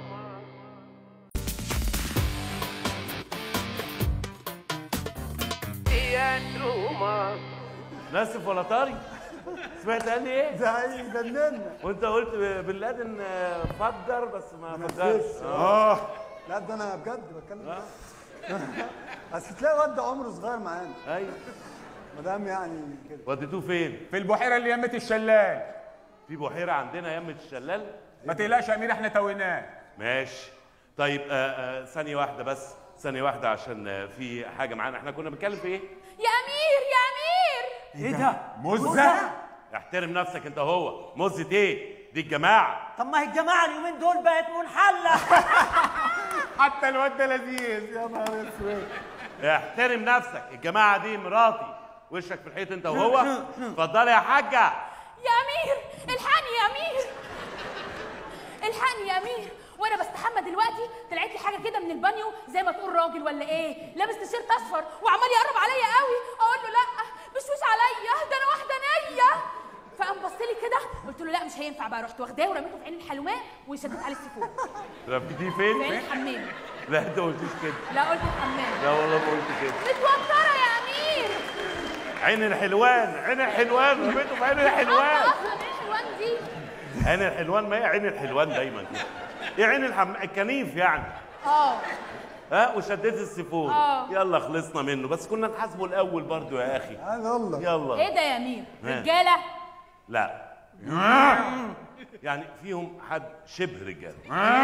Teatro Mas. ناسف ولا طري؟ سمعت قال لي ايه؟ ده يجننا. وانت قلت بن لادن فجر بس ما فجرش. اه لا ده انا بجد بتكلم. اصل تلاقي واد عمره صغير معانا. ايوه ما دام يعني كده. وديتوه فين؟ في البحيره اللي يمة الشلال. في بحيره عندنا يمة الشلال؟ ما تقلقش يا امير احنا تويناه. ماشي. طيب آه آه ثانيه واحده بس، ثانيه واحده عشان آه في حاجه معانا. احنا كنا بنتكلم في ايه؟ يا امير يا امير. ايه ده؟ مزه؟ احترم نفسك انت. هو مزه ايه؟ دي الجماعه. طب ما هي الجماعه اليومين دول بقت منحله. حتى الواد ده لذيذ. يا نهار اسود. احترم نفسك. الجماعه دي مراتي. وشك في الحيط انت وهو. اتفضلي يا حاجه. يا امير الحقني يا امير. الحقني يا امير وانا بستحمى دلوقتي طلعت لي حاجه كده من البانيو زي ما تقول راجل ولا ايه، لابس تيشيرت اصفر وعمال يقرب عليا قوي. اقول له لا بشوش عليا ده انا واحده نيه. فقام بص لي كده قلت له لا مش هينفع بقى. رحت واخداه ورميته في عين الحلوماء وشديت عليه السيفون. رميتيه فين؟ في عين الحمام. لا انت ما قلتيش كده. لا قلت الحمام. لا والله ما قلت كده. متوتره يا امير. عين الحلوان عين الحلوان رميته في عين الحلوان. اصلا عين الحلوان دي عين الحلوان. ما هي عين الحلوان دايما كده. ايه عين الحم... الكنيف يعني. اه ها وشديت السيفون. اه يلا خلصنا منه. بس كنا نحاسبه الاول برضو يا اخي. يلا يلا. ايه ده يا امير؟ رجاله؟ لا يعني فيهم حد شبه رجاله.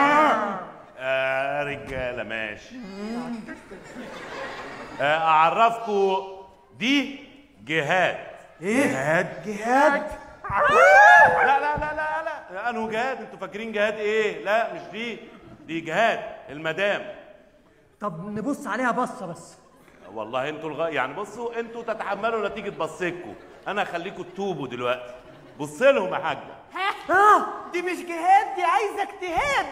آه رجاله ماشي. آه اعرفكم دي جهاد. ايه؟ جهاد؟ جهاد؟ لا لا لا لا لا انه جهاد؟ انتوا فاكرين جهاد ايه؟ لا مش دي. دي جهاد المدام. طب نبص عليها بصه بس. والله انتوا الغ... يعني بصوا انتوا تتحملوا نتيجه بصيكوا. انا هخليكوا تتوبوا دلوقتي. بص لهم يا حاجه. ها دي مش جهاد، دي عايزه اجتهاد.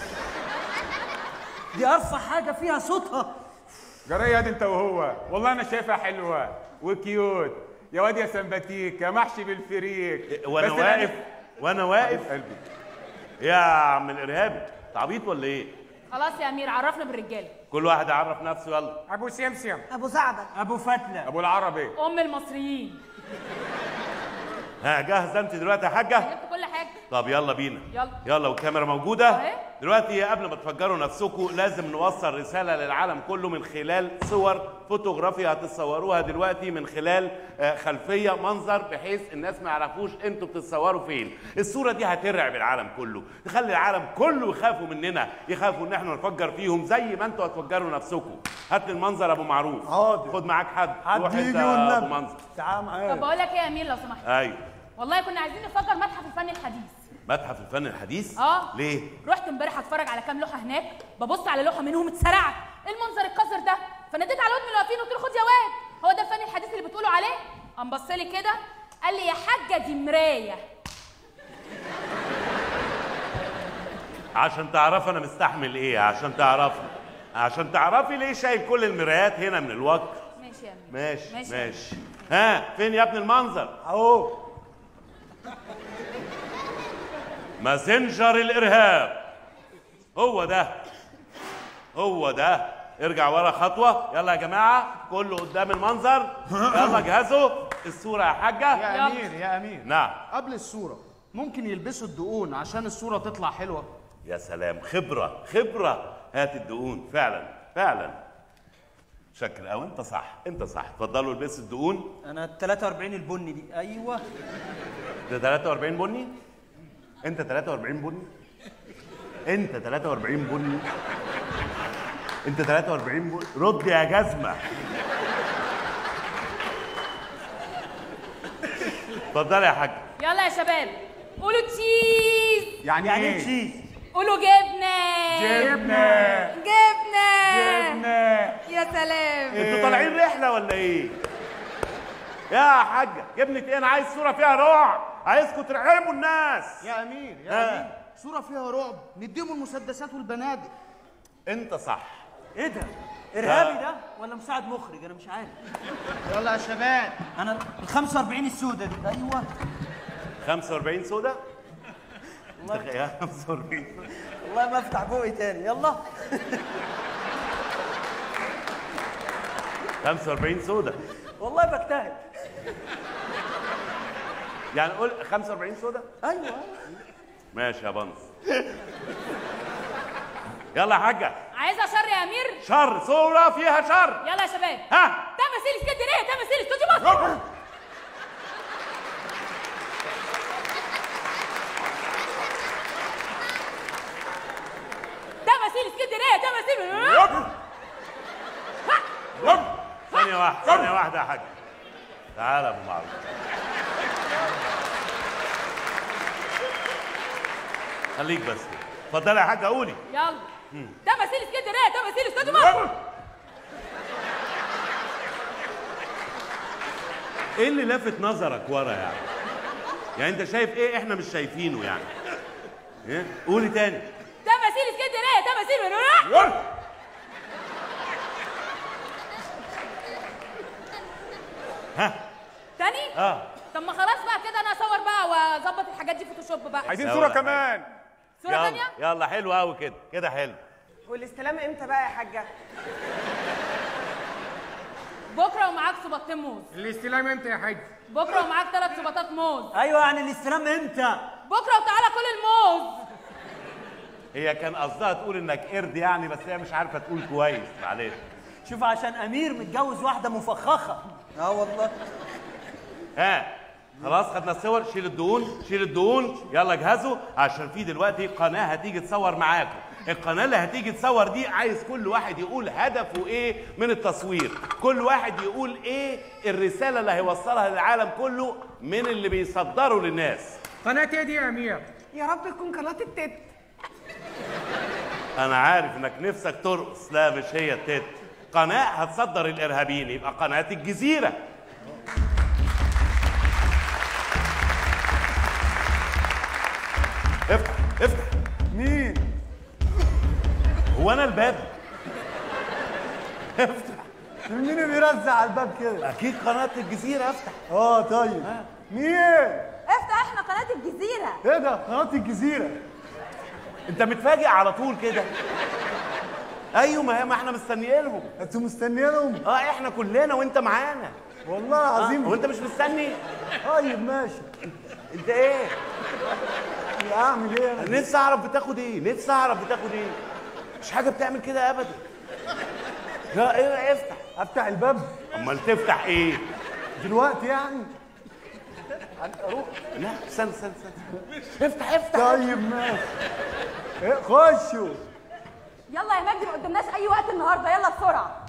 دي ارفع حاجه فيها صوتها. جرى يا دي انت وهو. والله انا شايفها حلوه وكيوت يا واد يا سمباتيك يا محشي بالفريك. وانا واقف وانا واقف قلبي يا عم الارهابي. تعبيط ولا ايه؟ خلاص يا امير عرفنا بالرجاله. كل واحد يعرف نفسه. يلا. ابو سمسم. ابو زعبل. ابو فتله. ابو العربي. ام المصريين. ها جاهزه انت دلوقتي يا حاجه؟ جبت كل حاجه. طب يلا بينا. يلا يلا والكاميرا موجوده اهي. دلوقتي. قبل ما تفجروا نفسكم لازم نوصل رساله للعالم كله من خلال صور فوتوغرافيا هتتصوروها دلوقتي من خلال خلفيه منظر بحيث الناس ما يعرفوش انتوا بتتصوروا فين. الصوره دي هترعب العالم كله، تخلي العالم كله يخافوا مننا، يخافوا ان احنا نفجر فيهم زي ما انتوا هتفجروا نفسكم. هات لي المنظر ابو معروف. حاضر. خد معاك حد. حد يجي ابو منظر. تعال معايا. طب بقول لك ايه يا امير لو سمحت. ايوه. والله كنا عايزين نفجر متحف الفن الحديث. متحف الفن الحديث؟ اه. ليه؟ رحت امبارح اتفرج على كام لوحه هناك، ببص على لوحه منهم اتسرعت، ايه المنظر القذر ده؟ فناديت على الواد من اللي واقفين قلت له خد يا واد، هو ده الفن الحديث اللي بتقولوا عليه؟ قام بص لي كده قال لي يا حاجه دي مرايه. عشان تعرفي انا مستحمل ايه، عشان تعرفي عشان تعرفي ليه شايل كل المرايات هنا من الوقت. ماشي يا امير. ماشي ماشي, ماشي. ها فين يا ابن المنظر؟ اهو. ماسنجر الارهاب. هو ده هو ده. ارجع ورا خطوه. يلا يا جماعه كله قدام المنظر. يلا جهزوا الصوره يا حاجه. يا امير يا امير نعم. قبل الصوره ممكن يلبسوا الدقون عشان الصوره تطلع حلوه. يا سلام، خبره خبره. هات الدقون. فعلا فعلا شكر قوي. انت صح انت صح. اتفضلوا البسوا الدقون. انا تلاتة وأربعين البني دي. ايوه ده تلاتة وأربعين بني. انت تلاتة وأربعين بني. انت تلاتة وأربعين بني. انت تلاتة وأربعين بني. رد يا جزمه. اتفضلي يا حاج. يلا يا شباب قولوا تشيز. يعني ايه تشيز؟ قولوا جبنه. جبنه جبنه جبنه. يا سلام. انتوا طالعين رحله ولا ايه؟ يا حاجه جبنه ايه؟ انا عايز صوره فيها رعب. عايزكم ترعبوا الناس. يا امير يا آه. امير صوره فيها رعب نديهم المسدسات والبنادق. انت صح. ايه ده؟ ارهابي ده ولا مساعد مخرج؟ انا مش عارف. يلا يا شباب. انا ال خمسة وأربعين السودة دي. ايوه خمسة وأربعين سودا. يا خمسة وأربعين. والله ما افتح بوقي تاني. يلا خمسة وأربعين سودا. والله بجتهد. يعني قول خمسة وأربعين سودا. ايوه ماشي يا بنص. يلا يا حاجه. عايزه شر يا امير. شر. صوره فيها شر. يلا يا شباب. ها. تمثيل اسكندريه. تمثيل استوديو مصر. تمثيل اسكندريه. تمثيل. ثانيه واحده ثانيه واحده يا حاج. تعالى يا ابو معروف. خليك بس. اتفضلي يا حاجه قولي. يلا. تمثيل اسكندريه. تمثيل استوديو مصر. ايه اللي لافت نظرك ورا يعني؟ يعني انت شايف ايه احنا مش شايفينه يعني؟ ايه؟ قولي تاني. تمثيل اسكندريه. تمثيل. ها. تاني؟ اه. طب ما خلاص بقى كده انا اصور بقى واظبط الحاجات دي فوتوشوب بقى. عايزين صوره كمان. صوره يلا. ثانيه؟ يلا حلو قوي كده كده حلو. والاستلام امتى بقى يا حاجه؟ بكره ومعاك صباطين موز. الاستلام امتى يا حاج؟ بكره ومعاك ثلاث صباطات موز. ايوه يعني الاستلام امتى؟ بكره وتعالى كل الموز. هي كان قصدها تقول انك قرد يعني، بس هي مش عارفه تقول كويس. معلش. شوف عشان امير متجوز واحده مفخخه. اه والله. ها خلاص خدنا الصور. شيل الدهون شيل الدهون. يلا جهزوا عشان في دلوقتي قناه هتيجي تصور معاكم. القناه اللي هتيجي تصور دي عايز كل واحد يقول هدفه ايه من التصوير. كل واحد يقول ايه الرساله اللي هيوصلها للعالم كله من اللي بيصدروا للناس. قناه ايه دي يا امير؟ يا رب تكون قناه التت. انا عارف انك نفسك ترقص. لا مش هي التت. قناه هتصدر الارهابيين يبقى قناه الجزيره. افتح افتح. مين؟ هو انا الباب؟ افتح. مين اللي بيرزع على الباب كده؟ اكيد قناه الجزيره. افتح. اه طيب. مين؟ افتح. احنا قناه الجزيره. ايه ده؟ قناه الجزيره. انت متفاجئ على طول كده؟ ايوه ما هي ما احنا مستنيينهم. انتوا مستنيينهم؟ اه احنا كلنا وانت معانا. والله العظيم. آه. وانت مش مستني؟ طيب ماشي. انت ايه؟ اعمل ايه انا؟ نفسي اعرف بتاخد ايه؟ نفسي اعرف بتاخد ايه؟ مش حاجه بتعمل كده ابدا. لا ايه افتح. افتح الباب؟ امال تفتح ايه؟ دلوقتي يعني؟ اروح. لا استنى استنى استنى. افتح افتح. طيب ماشي. ايه خشوا. يلا يا مجدي ما قدامناش اي وقت النهارده. يلا بسرعه.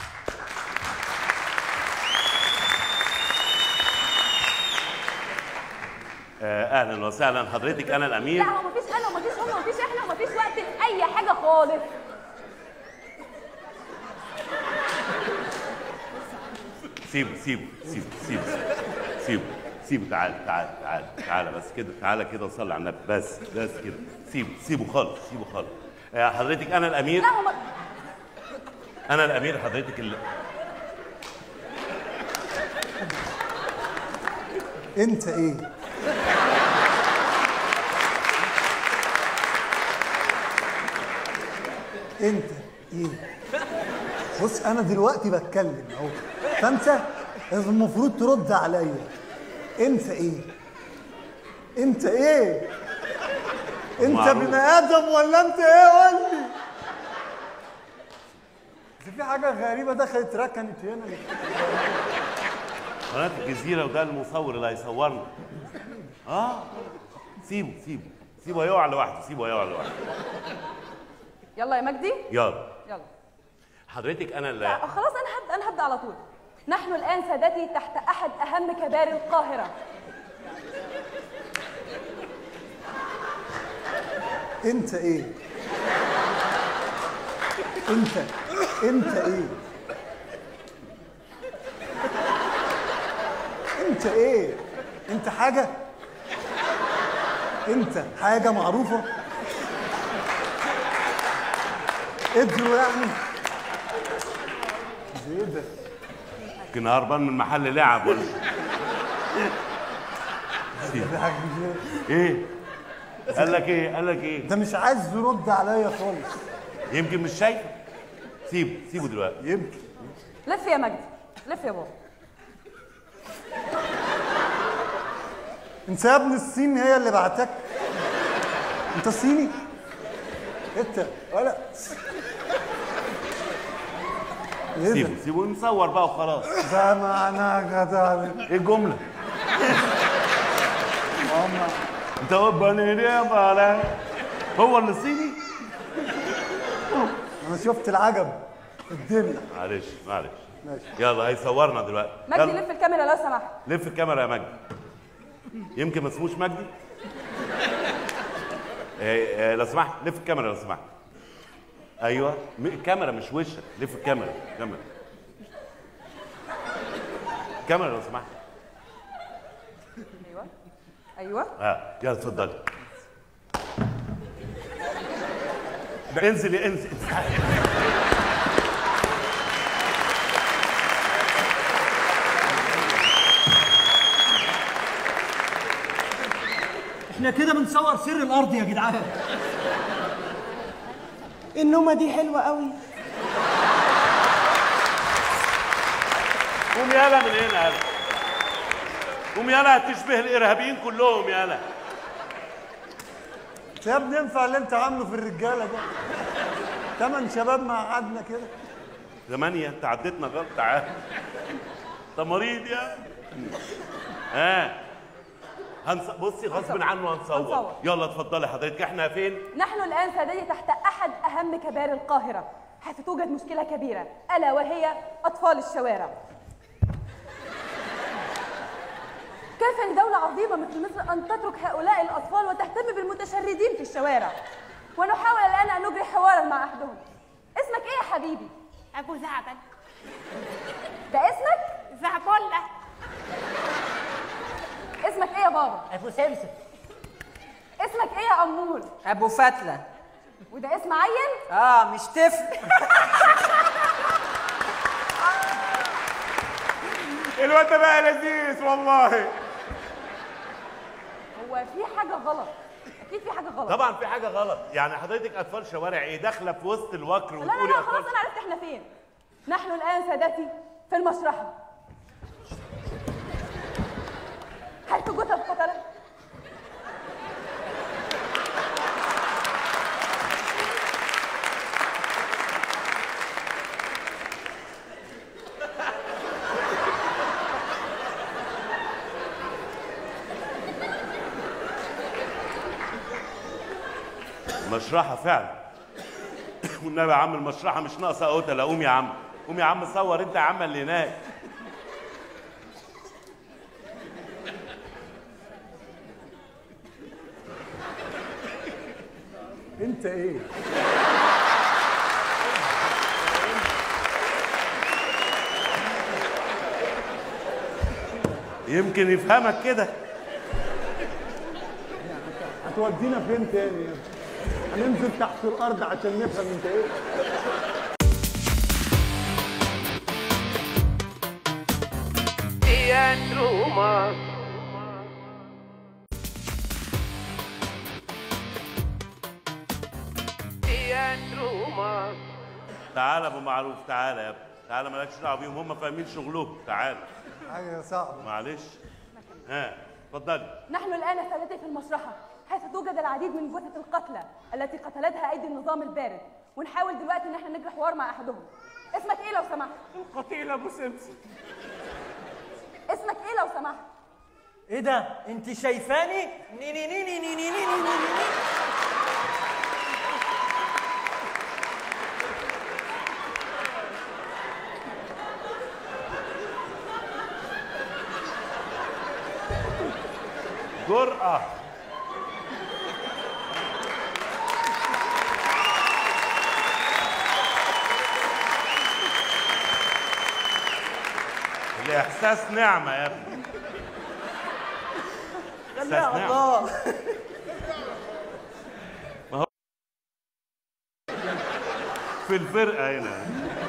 آه اهلا وسهلا حضرتك. انا الامير. لا هو مفيش انا ومفيش هم ومفيش احنا ومفيش وقت لاي حاجه خالص. سيبه سيبه سيبه سيبه سيبه سيبه. تعال تعال تعال تعال بس كده. تعال كده وصلي على النبي. بس بس كده. سيبه سيبه خالص سيبه خالص. آه حضرتك انا الامير. لا هم انا الامير حضرتك اللي... انت ايه؟ انت ايه؟ بص انا دلوقتي بتكلم اهو، فانت المفروض ترد عليا. انت ايه؟ انت ايه؟ انت معروف. بني ادم ولا انت ايه؟ قول لي. بس في حاجه غريبه دخلت ركنت هنا. قناه الجزيره وده المصور اللي هيصورنا. اه سيبه سيبه سيبه هيقع لوحده، سيبه هيقع لوحده. يلا يا مجدي. يلا يلا. حضرتك انا اللي لا خلاص انا هبدا انا هبدا على طول. نحن الان سادتي تحت احد اهم كبار القاهره. انت ايه؟ انت انت ايه؟ انت ايه؟ انت حاجة؟ انت حاجة معروفة؟ قدروا يعني؟ ايه ده؟ يمكن هربان من محل لعب ولا ايه؟ قال لك ايه؟ قال لك ايه؟ ده مش عايز يرد عليا خالص. يمكن مش شايفه. سيبه سيبه دلوقتي. يمكن. لف يا مجدي، لف يا بابا. انت يا ابن الصين هي اللي بعتك؟ انت صيني؟ انت ولا إيه سيبه سيبه نصور بقى وخلاص. ده معناه كده. ايه الجمله؟ ماما انت وبني يا بلا هو اللي صيني؟ انا شفت العجب الدنيا. معلش معلش ماشي. يلا هيصورنا دلوقتي. مجدي يلا. لف الكاميرا لو سمحت. لف الكاميرا يا مجدي. يمكن ما اسموش مجدي. إيه إيه لو سمحت لف الكاميرا لو سمحت. ايوه الكاميرا مش وشك، لف الكاميرا الكاميرا الكاميرا لو سمحت. ايوه ايوه اه يلا اتفضلي. انزل يا انزل. احنا كده بنصور سر الارض يا جدعان. النومه دي حلوه قوي. قوم يالا من هنا يالا. قوم يالا هتشبه الارهابيين كلهم يالا. يا ابني ينفع اللي انت عامله في الرجاله ده؟ تمن شباب ما قعدنا كده. ثمانية انت عديتنا غلط. تعال انت مريض يا ها. هنص... بصي غصب عنه هنصور. هنصور. يلا اتفضلي حضرتك. احنا فين؟ نحن الآن سادتي تحت أحد أهم كبار القاهرة، حيث توجد مشكلة كبيرة ألا وهي أطفال الشوارع. كيف لدولة عظيمة مثل مصر أن تترك هؤلاء الأطفال وتهتم بالمتشردين في الشوارع؟ ونحاول الآن أن نجري حوارا مع أحدهم. اسمك إيه يا حبيبي؟ أبو زعبل. ده اسمك؟ زعبلة. اسمك إيه يا بابا؟ ابو سمسم. اسمك إيه يا أمور؟ ابو فتله. وده اسم عيل؟ اه مش طفل. الواد ده بقى لذيذ والله. هو في حاجة غلط، أكيد في حاجة غلط. طبعا في حاجة غلط. يعني حضرتك أطفال شوارع إيه؟ داخلة في وسط الوكر لا لا وتقولي لا أطفال. خلاص أنا عرفت إحنا فين. نحن الآن سادتي في المشرحة، حيث جثث قتلة مشرحة فعلا. والنبي يا عم المشرحة مش ناقصة قتلة. قوم يا عم قوم يا عم صور أنت يا عم اللي هناك. انت ايه؟ يمكن يفهمك كده. هتودينا فين تاني؟ هننزل تحت الارض عشان نفهم انت ايه؟ Teatro Mas. Teatro Mas. تعالى ابو معروف، تعالى يا ابني، تعالى مالكش دعوه بيهم، هم فاهمين شغلهم، تعالى. حاجه صعبه. معلش. ها اتفضلي. نحن الآن سادتي في المشرحة، حيث توجد العديد من جثث القتلى التي قتلتها أيدي النظام البارد، ونحاول دلوقتي إن احنا نجري حوار مع أحدهم. اسمك إيه لو سمحت؟ القتيل أبو سمسم. اسمك إيه لو سمحت؟ إيه ده؟ أنت شايفاني؟ ني ني ني ني ني ني ني ني ني. جرأة. الإحساس نعمة يا ابني. خليها الله. ما هو في الفرقة هنا.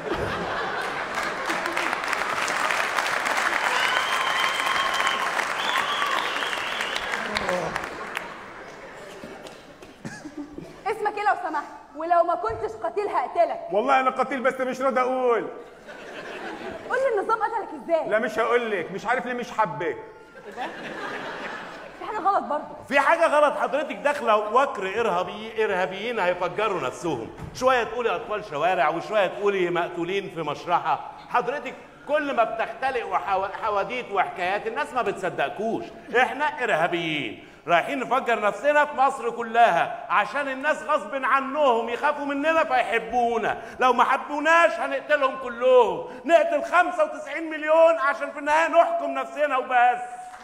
اسمك ايه لو سمحت؟ ولو ما كنتش قتيل هقتلك. والله انا قتيل بس مش راضي اقول. قول لي النظام قتلك ازاي؟ لا مش هقول لك، مش عارف ليه مش حبك. في حاجه غلط برضه. في حاجة غلط، حضرتك داخلة وكر إرهابي إرهابيين هيفجروا نفسهم، شوية تقولي أطفال شوارع وشوية تقولي مقتولين في مشرحة، حضرتك كل ما بتختلق وحواديت وحكايات الناس ما بتصدقكوش، إحنا إرهابيين رايحين نفجر نفسنا في مصر كلها عشان الناس غصب عنهم يخافوا مننا فيحبونا، لو ما حبوناش هنقتلهم كلهم، نقتل خمسة وتسعين مليون عشان في النهاية نحكم نفسنا وبس.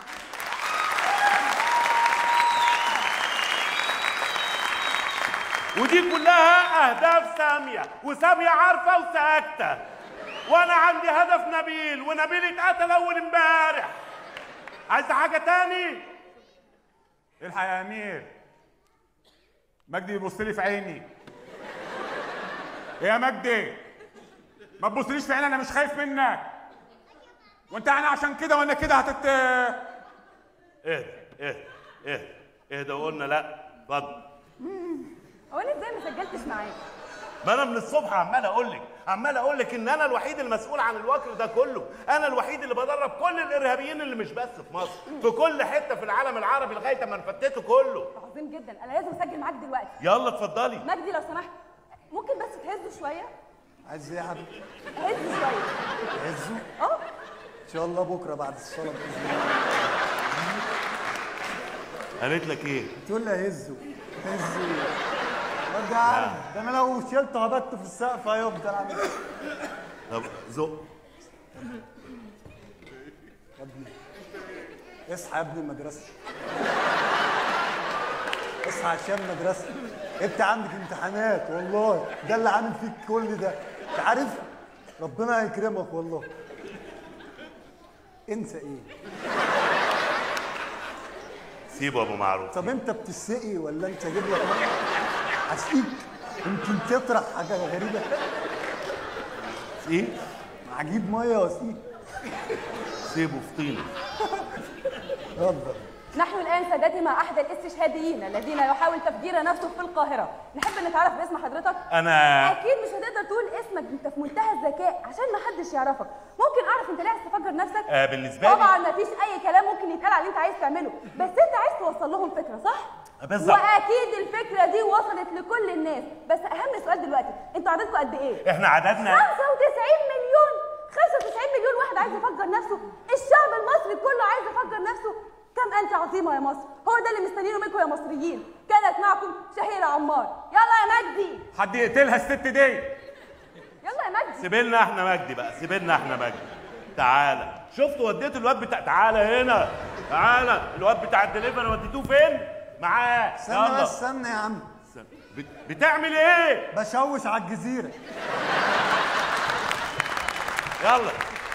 ودي كلها أهداف سامية، وسامية عارفة وساكتة، وأنا عندي هدف نبيل، ونبيل اتقتل أول امبارح. عايز حاجة تاني؟ الحق يا أمير، مجدي يبص لي في عيني. إيه يا مجدي؟ ما تبصليش في عيني، أنا مش خايف منك. وأنت يعني عشان كده وأنا كده هتت اهدى اهدى اهدى اهدى وقلنا لا، اتفضل. هو انا ازاي ما سجلتش معاك؟ ما انا من الصبح عمال اقول لك عمال اقول لك ان انا الوحيد المسؤول عن الوكر ده كله، انا الوحيد اللي بدرب كل الارهابيين اللي مش بس في مصر، في كل حته في العالم العربي لغايه ما نفتته كله. عظيم جدا، انا لازم اسجل معاك دلوقتي. يلا اتفضلي. مجدي لو سمحت ممكن بس تهزه شويه؟ عايز ايه يا حبيبي؟ هزه شويه. هزه؟ اه ان شاء الله بكره بعد الصلاه باذن الله. قالت لك ايه؟ تقول لي هزه هزه ده عارف، ده انا لو شلته هبته في السقف هيفضل عامل ايه؟ طب زق يا ابني اصحى يا ابني المدرسه، اصحى عشان المدرسه، انت عندك امتحانات والله، ده اللي عامل فيك كل ده، انت عارف؟ ربنا هيكرمك والله. انسى ايه؟ سيبه ابو معروف. طب انت بتسقي ولا انت جايب لك ميه؟ هسقيك يمكن تطرح حاجه غريبه. ايه؟ هجيب ميه واسقيك. سيبه في طينه. اتفضل. نحن الآن سادتي مع أحد الاستشهاديين الذين يحاول تفجير نفسه في القاهرة، نحب نتعرف باسم حضرتك؟ أنا أكيد مش هتقدر تقول اسمك، أنت في منتهى الذكاء عشان ما حدش يعرفك، ممكن أعرف أنت ليه عايز تفجر نفسك؟ آه بالنسبة لي طبعًا مفيش أي كلام ممكن يتقال على اللي أنت عايز تعمله، بس أنت عايز توصل لهم فكرة صح؟ بالظبط. وأكيد الفكرة دي وصلت لكل الناس، بس أهم سؤال دلوقتي، أنتوا عددكم قد إيه؟ إحنا عددنا خمسة وتسعين مليون، خمسة وتسعين مليون واحد عايز يفجر نفسه، الشعب المصري كله عايز يفجر نفسه. كم أنت عظيمة يا مصر، هو ده اللي مستنيينه منكم يا مصريين. كانت معكم شهيرة عمار. يلا يا مجدي. حد يقتلها الست دي. يلا يا مجدي. سيبلنا احنا مجدي بقى، سيبلنا احنا مجدي. تعالى، شفتوا وديت الواد بتاع، تعالى هنا، تعالى، الواد بتاع الدليفري وديتوه فين؟ معاه. استنى بس استنى يا عم. بت... بتعمل ايه؟ بشوش على الجزيرة. يلا.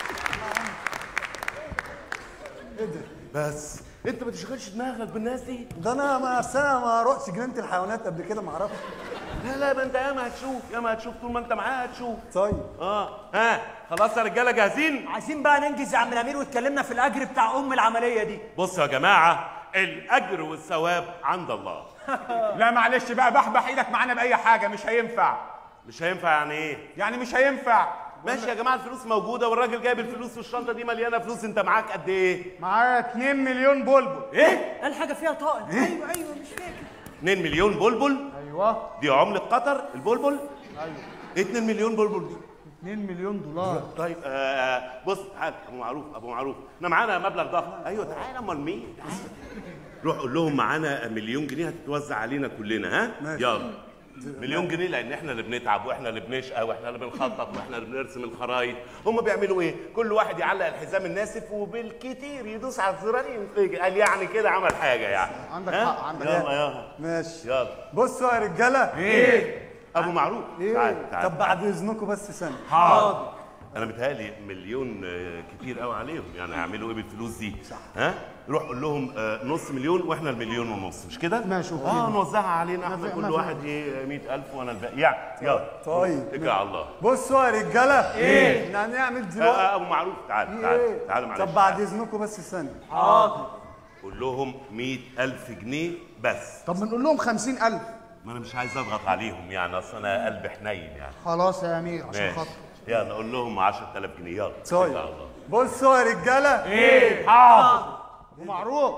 ايه ده؟ بس انت ما تشغلش دماغك بالناس دي. ده انا ما انا ما رحتش جنينه الحيوانات قبل كده ما اعرفش. لا لا ما انت ياما هتشوف، ياما هتشوف طول ما انت معاه هتشوف. طيب. اه ها خلاص يا رجاله جاهزين؟ عايزين بقى ننجز يا عم الامير واتكلمنا في الاجر بتاع ام العمليه دي. بصوا يا جماعه، الاجر والثواب عند الله. لا معلش بقى، بحبح ايدك معانا باي حاجه، مش هينفع. مش هينفع يعني ايه؟ يعني مش هينفع. ماشي يا جماعه الفلوس موجوده والراجل جايب الفلوس والشنطه دي مليانه فلوس. انت معاك قد ايه؟ معايا اتنين مليون بلبل. ايه؟ قال حاجه فيها طائر. إيه؟ ايوه ايوه مش فاكر. اتنين مليون بلبل؟ ايوه. دي عمله قطر البلبل؟ ايوه. ايه اتنين مليون بلبل دي؟ اتنين مليون دولار. طيب آه بص تعال ابو معروف ابو معروف احنا معانا مبلغ ضخم. ايوه تعالى امال مين؟ تعالى روح قول لهم معانا مليون جنيه هتتوزع علينا كلنا. ها ماشي. يلا مليون جنيه لان احنا اللي بنتعب واحنا اللي بنشقى واحنا اللي بنخطط واحنا اللي بنرسم الخرايط. هم بيعملوا ايه؟ كل واحد يعلق الحزام الناسف وبالكتير يدوس على الزرار ينفجر. قال يعني كده عمل حاجه يعني. عندك ها؟ حق عندك يلا حق. يلا ماشي. يلا بصوا يا رجاله. ايه؟ ابو معروف ايه؟ تعال تعال طب بعد اذنكم بس ثانيه. حاضر. انا متهيألي مليون آه، كتير قوي عليهم. يعني هيعملوا ايه بالفلوس دي؟ صح. ها؟ روح قول لهم آه، نص مليون واحنا المليون ونص مش كده؟ ماشي. اه نوزعها علينا احنا ما في- كل ما في- واحد ايه مية ألف وانا الباقي يعني. يلا طيب. اتكل على الله. بصوا يا رجاله. إيه؟ احنا هنعمل آه، دلوقتي. آه، ابو معروف تعال تعال ايه؟ تعال معلش. طب بعد اذنكم بس ثانيه. حاضر. قول لهم مية ألف جنيه بس. طب بنقول لهم خمسين ألف. ما انا مش عايز اضغط عليهم يعني اصل انا قلبي حنين يعني. خلاص يا امير عشان ماشي خاطر. يلا قول لهم عشرة آلاف جنيه يلا. طيب. اتكل على الله. بصوا يا رجاله. ايه؟ حاضر. معروف.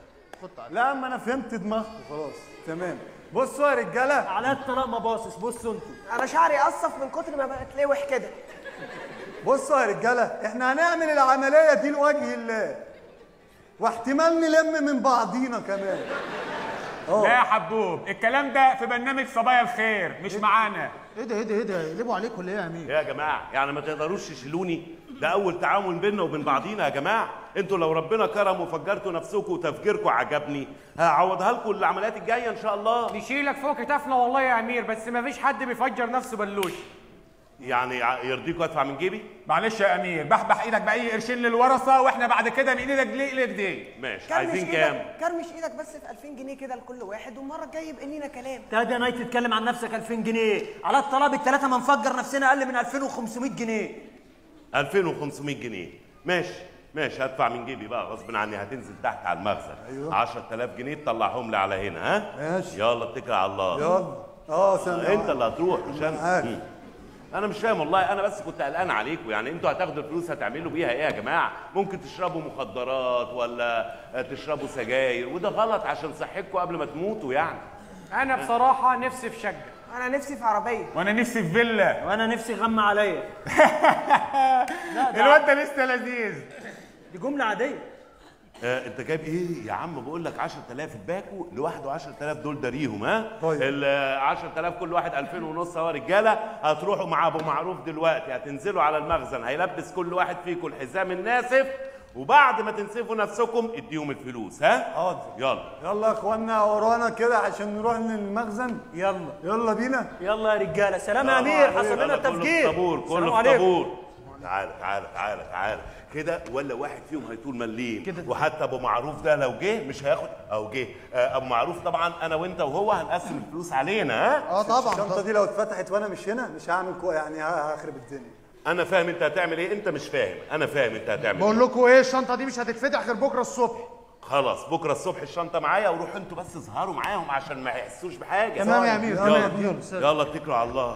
لا ما انا فهمت دماغكم خلاص تمام. بصوا يا رجاله. على الطلاق ما باصص. بصوا انتوا. انا شعري قصف من كتر ما بقت لوح كده. بصوا يا رجاله احنا هنعمل العمليه دي لوجه الله واحتمال نلم من بعضينا كمان. لا يا حبوب الكلام ده في برنامج صبايا الخير مش معانا. ايه ده ايه ده ايه ده يقلبوا عليكم ليه يا امير؟ يا جماعه يعني ما تقدروش تشيلوني؟ ده اول تعاون بيننا وبين بعضينا يا جماعه. انتوا لو ربنا كرم وفجرتوا نفسكم وتفجيركم عجبني هعوضها لكم العمليات الجايه ان شاء الله. نشيلك فوق كتافنا والله يا امير بس ما فيش حد بيفجر نفسه بلوش. يعني يرضيكوا ادفع من جيبي؟ معلش يا امير بحبح ايدك باي قرشين للورثه واحنا بعد كده من ايدك ليه لايديك. ماشي كرمش عايزين إيدك- كام؟ كرمش ايدك بس في ألفين جنيه كده لكل واحد والمره الجايه يبقى لينا كلام. تادي يا نايت تتكلم عن نفسك ألفين جنيه. على الطلاق بالثلاثه ما نفجر نفسنا اقل من ألفين وخمسمية جنيه. ألفين وخمسمية جنيه ماشي ماشي هدفع من جيبي بقى غصب عني. هتنزل تحت على المخزن. أيوة. عشرة آلاف جنيه تطلعهم لي على هنا. ها ماشي. يلا اتكل على الله. يلا. اه ثانيه. انت اللي هتروح مش انا. عارف. مم. انا مش فاهم والله. انا بس كنت قلقان عليكم. يعني انتوا هتاخدوا الفلوس هتعملوا بيها ايه يا جماعه؟ ممكن تشربوا مخدرات ولا تشربوا سجاير وده غلط عشان صحتكم قبل ما تموتوا يعني. انا بصراحه نفسي في شقه. انا نفسي في عربيه. وانا نفسي في فيلا. وانا نفسي غم عليا. الواد ده لسه لذيذ. دي جمله عاديه. آه انت جايب ايه يا عم؟ بقول لك عشرة آلاف الباكو لوحده عشرة آلاف دول داريهم. ها طيب. ال عشرة آلاف كل واحد ألفين ونص اهو رجاله. هتروحوا مع ابو معروف دلوقتي هتنزلوا على المخزن هيلبس كل واحد فيكم الحزام الناسف وبعد ما تنسفوا نفسكم اديهم الفلوس. ها حاضر. يلا يلا يا اخوانا ورانا كده عشان نروح للمخزن. يلا يلا بينا. يلا يا رجاله. سلام يا امير. حصل لنا كله التفجير. في طابور السلام كله في عليكم. طابور. تعالى تعالى تعالى تعالى كده ولا واحد فيهم هيطول مليم كده. وحتى ابو معروف ده لو جه مش هياخد او جه. آه ابو معروف طبعا انا وانت وهو هنقسم الفلوس علينا. ها اه طبعا. الشنطه دي لو اتفتحت وانا مش هنا مش هعمل كو يعني هخرب الدنيا. انا فاهم انت هتعمل ايه. انت مش فاهم انا فاهم انت هتعمل بقول ايه. لكم ايه الشنطه دي مش هتتفتح غير بكره الصبح. خلاص بكره الصبح الشنطه معايا وروحوا انتوا بس اظهروا معاهم عشان ما يحسوش بحاجه. تمام يا امير يلا تمام. يلا, يلا اتكلوا على الله.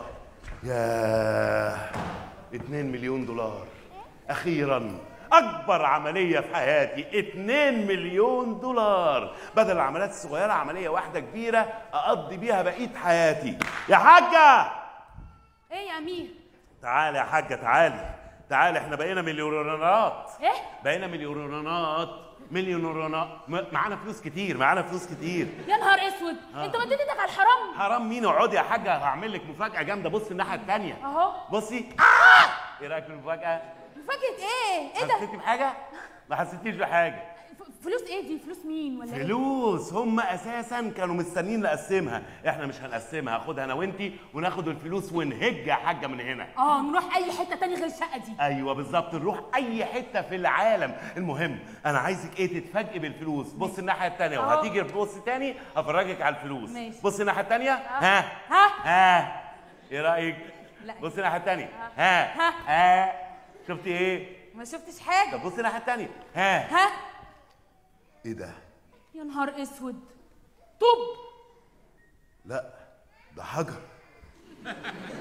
يا اتنين مليون دولار اخيرا اكبر عمليه في حياتي. اتنين مليون دولار بدل العمليات الصغيره عمليه واحده كبيره اقضي بيها بقيه حياتي. يا حاجه ايه يا امير؟ تعالي يا حاجه تعالي تعالي احنا بقينا مليونيرات. ايه؟ بقينا مليونيرات مليونيرات م- معانا فلوس كتير معانا فلوس كتير. يا نهار اسود آه. انت مديت ايدك على الحرام. حرام مين؟ اقعدي يا حاجه هعمل لك مفاجاه جامده. بصي الناحيه الثانيه اهو. بصي. آه! ايه رايك في المفاجاه؟ مفاجأة ايه؟ ايه ده؟ حسيتي بحاجه؟ ما حسيتيش بحاجه. ف- فلوس ايه دي؟ فلوس مين ولا ايه؟ فلوس هم اساسا كانوا مستنيين نقسمها. احنا مش هنقسمها. هاخدها انا وانتي وناخد الفلوس ونهج يا حاجه من هنا. اه نروح اي حته تاني غير الشقه دي. ايوه بالظبط نروح اي حته في العالم. المهم انا عايزك ايه تتفاجئي بالفلوس. بص الناحيه الثانيه أهو. وهتيجي تبص تاني هفرجك على الفلوس. ماشي. بص الناحيه الثانيه. ها ها ها ايه رايك؟ لا. بص الناحيه الثانيه. ها ها. ها شفتي ايه؟ ما شفتش حاجه. طب بص الناحيه الثانيه. ها ها ايه ده؟ يا نهار اسود. طب لا ده حجر.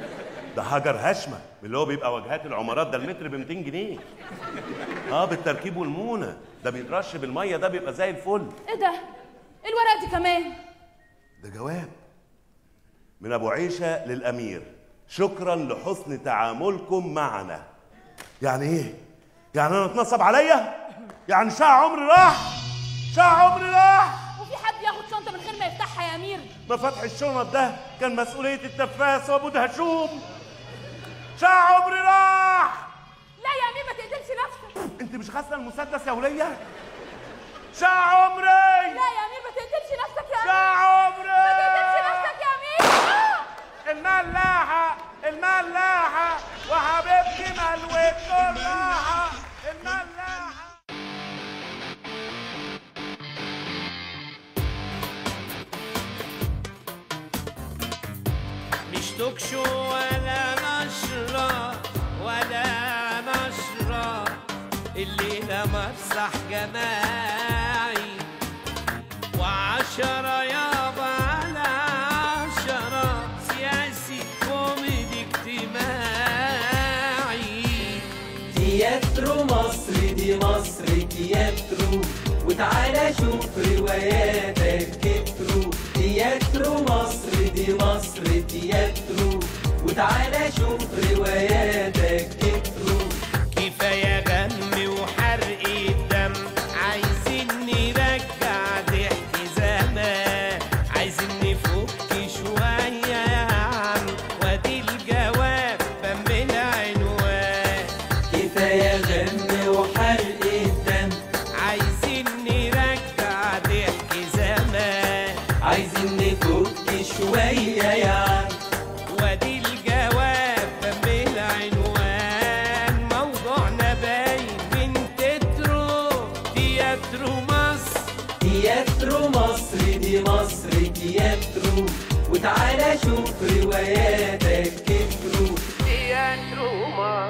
ده حجر هشمه اللي هو بيبقى واجهات العمارات، ده المتر ب مئتين جنيه. اه بالتركيب والمونه، ده بيترش بالميه، ده بيبقى زي الفل. ايه ده؟ الورقه دي كمان؟ ده جواب من ابو عيشه للامير، شكرا لحسن تعاملكم معنا. يعني ايه؟ يعني انا اتنصب عليا؟ يعني شاع عمري راح؟ شاع عمري راح؟ وفي حد ياخد شنطه من غير ما يفتحها يا امير؟ ما فتح الشنط ده كان مسؤوليه التفاس وابو دهشوم. شاع عمري راح. لا يا امير ما تقتلش نفسك. انت مش غاسله المسدس يا وليه؟ شاع عمري. لا يا امير ما تقتلش نفسك يا امير. شاع عمري. ما تقتلش نفسك يا امير. الملاحه الملاحه وحبيبتي ملوت الراحه. الملاحه. مش توكشو ولا نشرة ولا نشرة، الليلة مسرح جماعي وعشرة يابا على عشرة، سياسي كوميدي اجتماعي. تياترو مصر دي مصر تياترو، وتعالى شوف رواياتك كترو. تياترو مصر دي مصر تياترو، وتعالى شوف رواياتك كترو. كفاية غم وحرق الدم، عايزين نرجع ضحك زمان، عايزين نفك شوية يا عم، وادي الجواب بم العنوان. كفاية غم وحرق الدم، عايزين نرجع ضحك زمان، عايزين نفك شوية يا عم، وادي الجواب بم العنوان. موضوعنا باين من تترو، تياترو مصر. تياترو مصر دي مصر تياترو، وتعالى شوف رواياتك كترو. تياترو مصر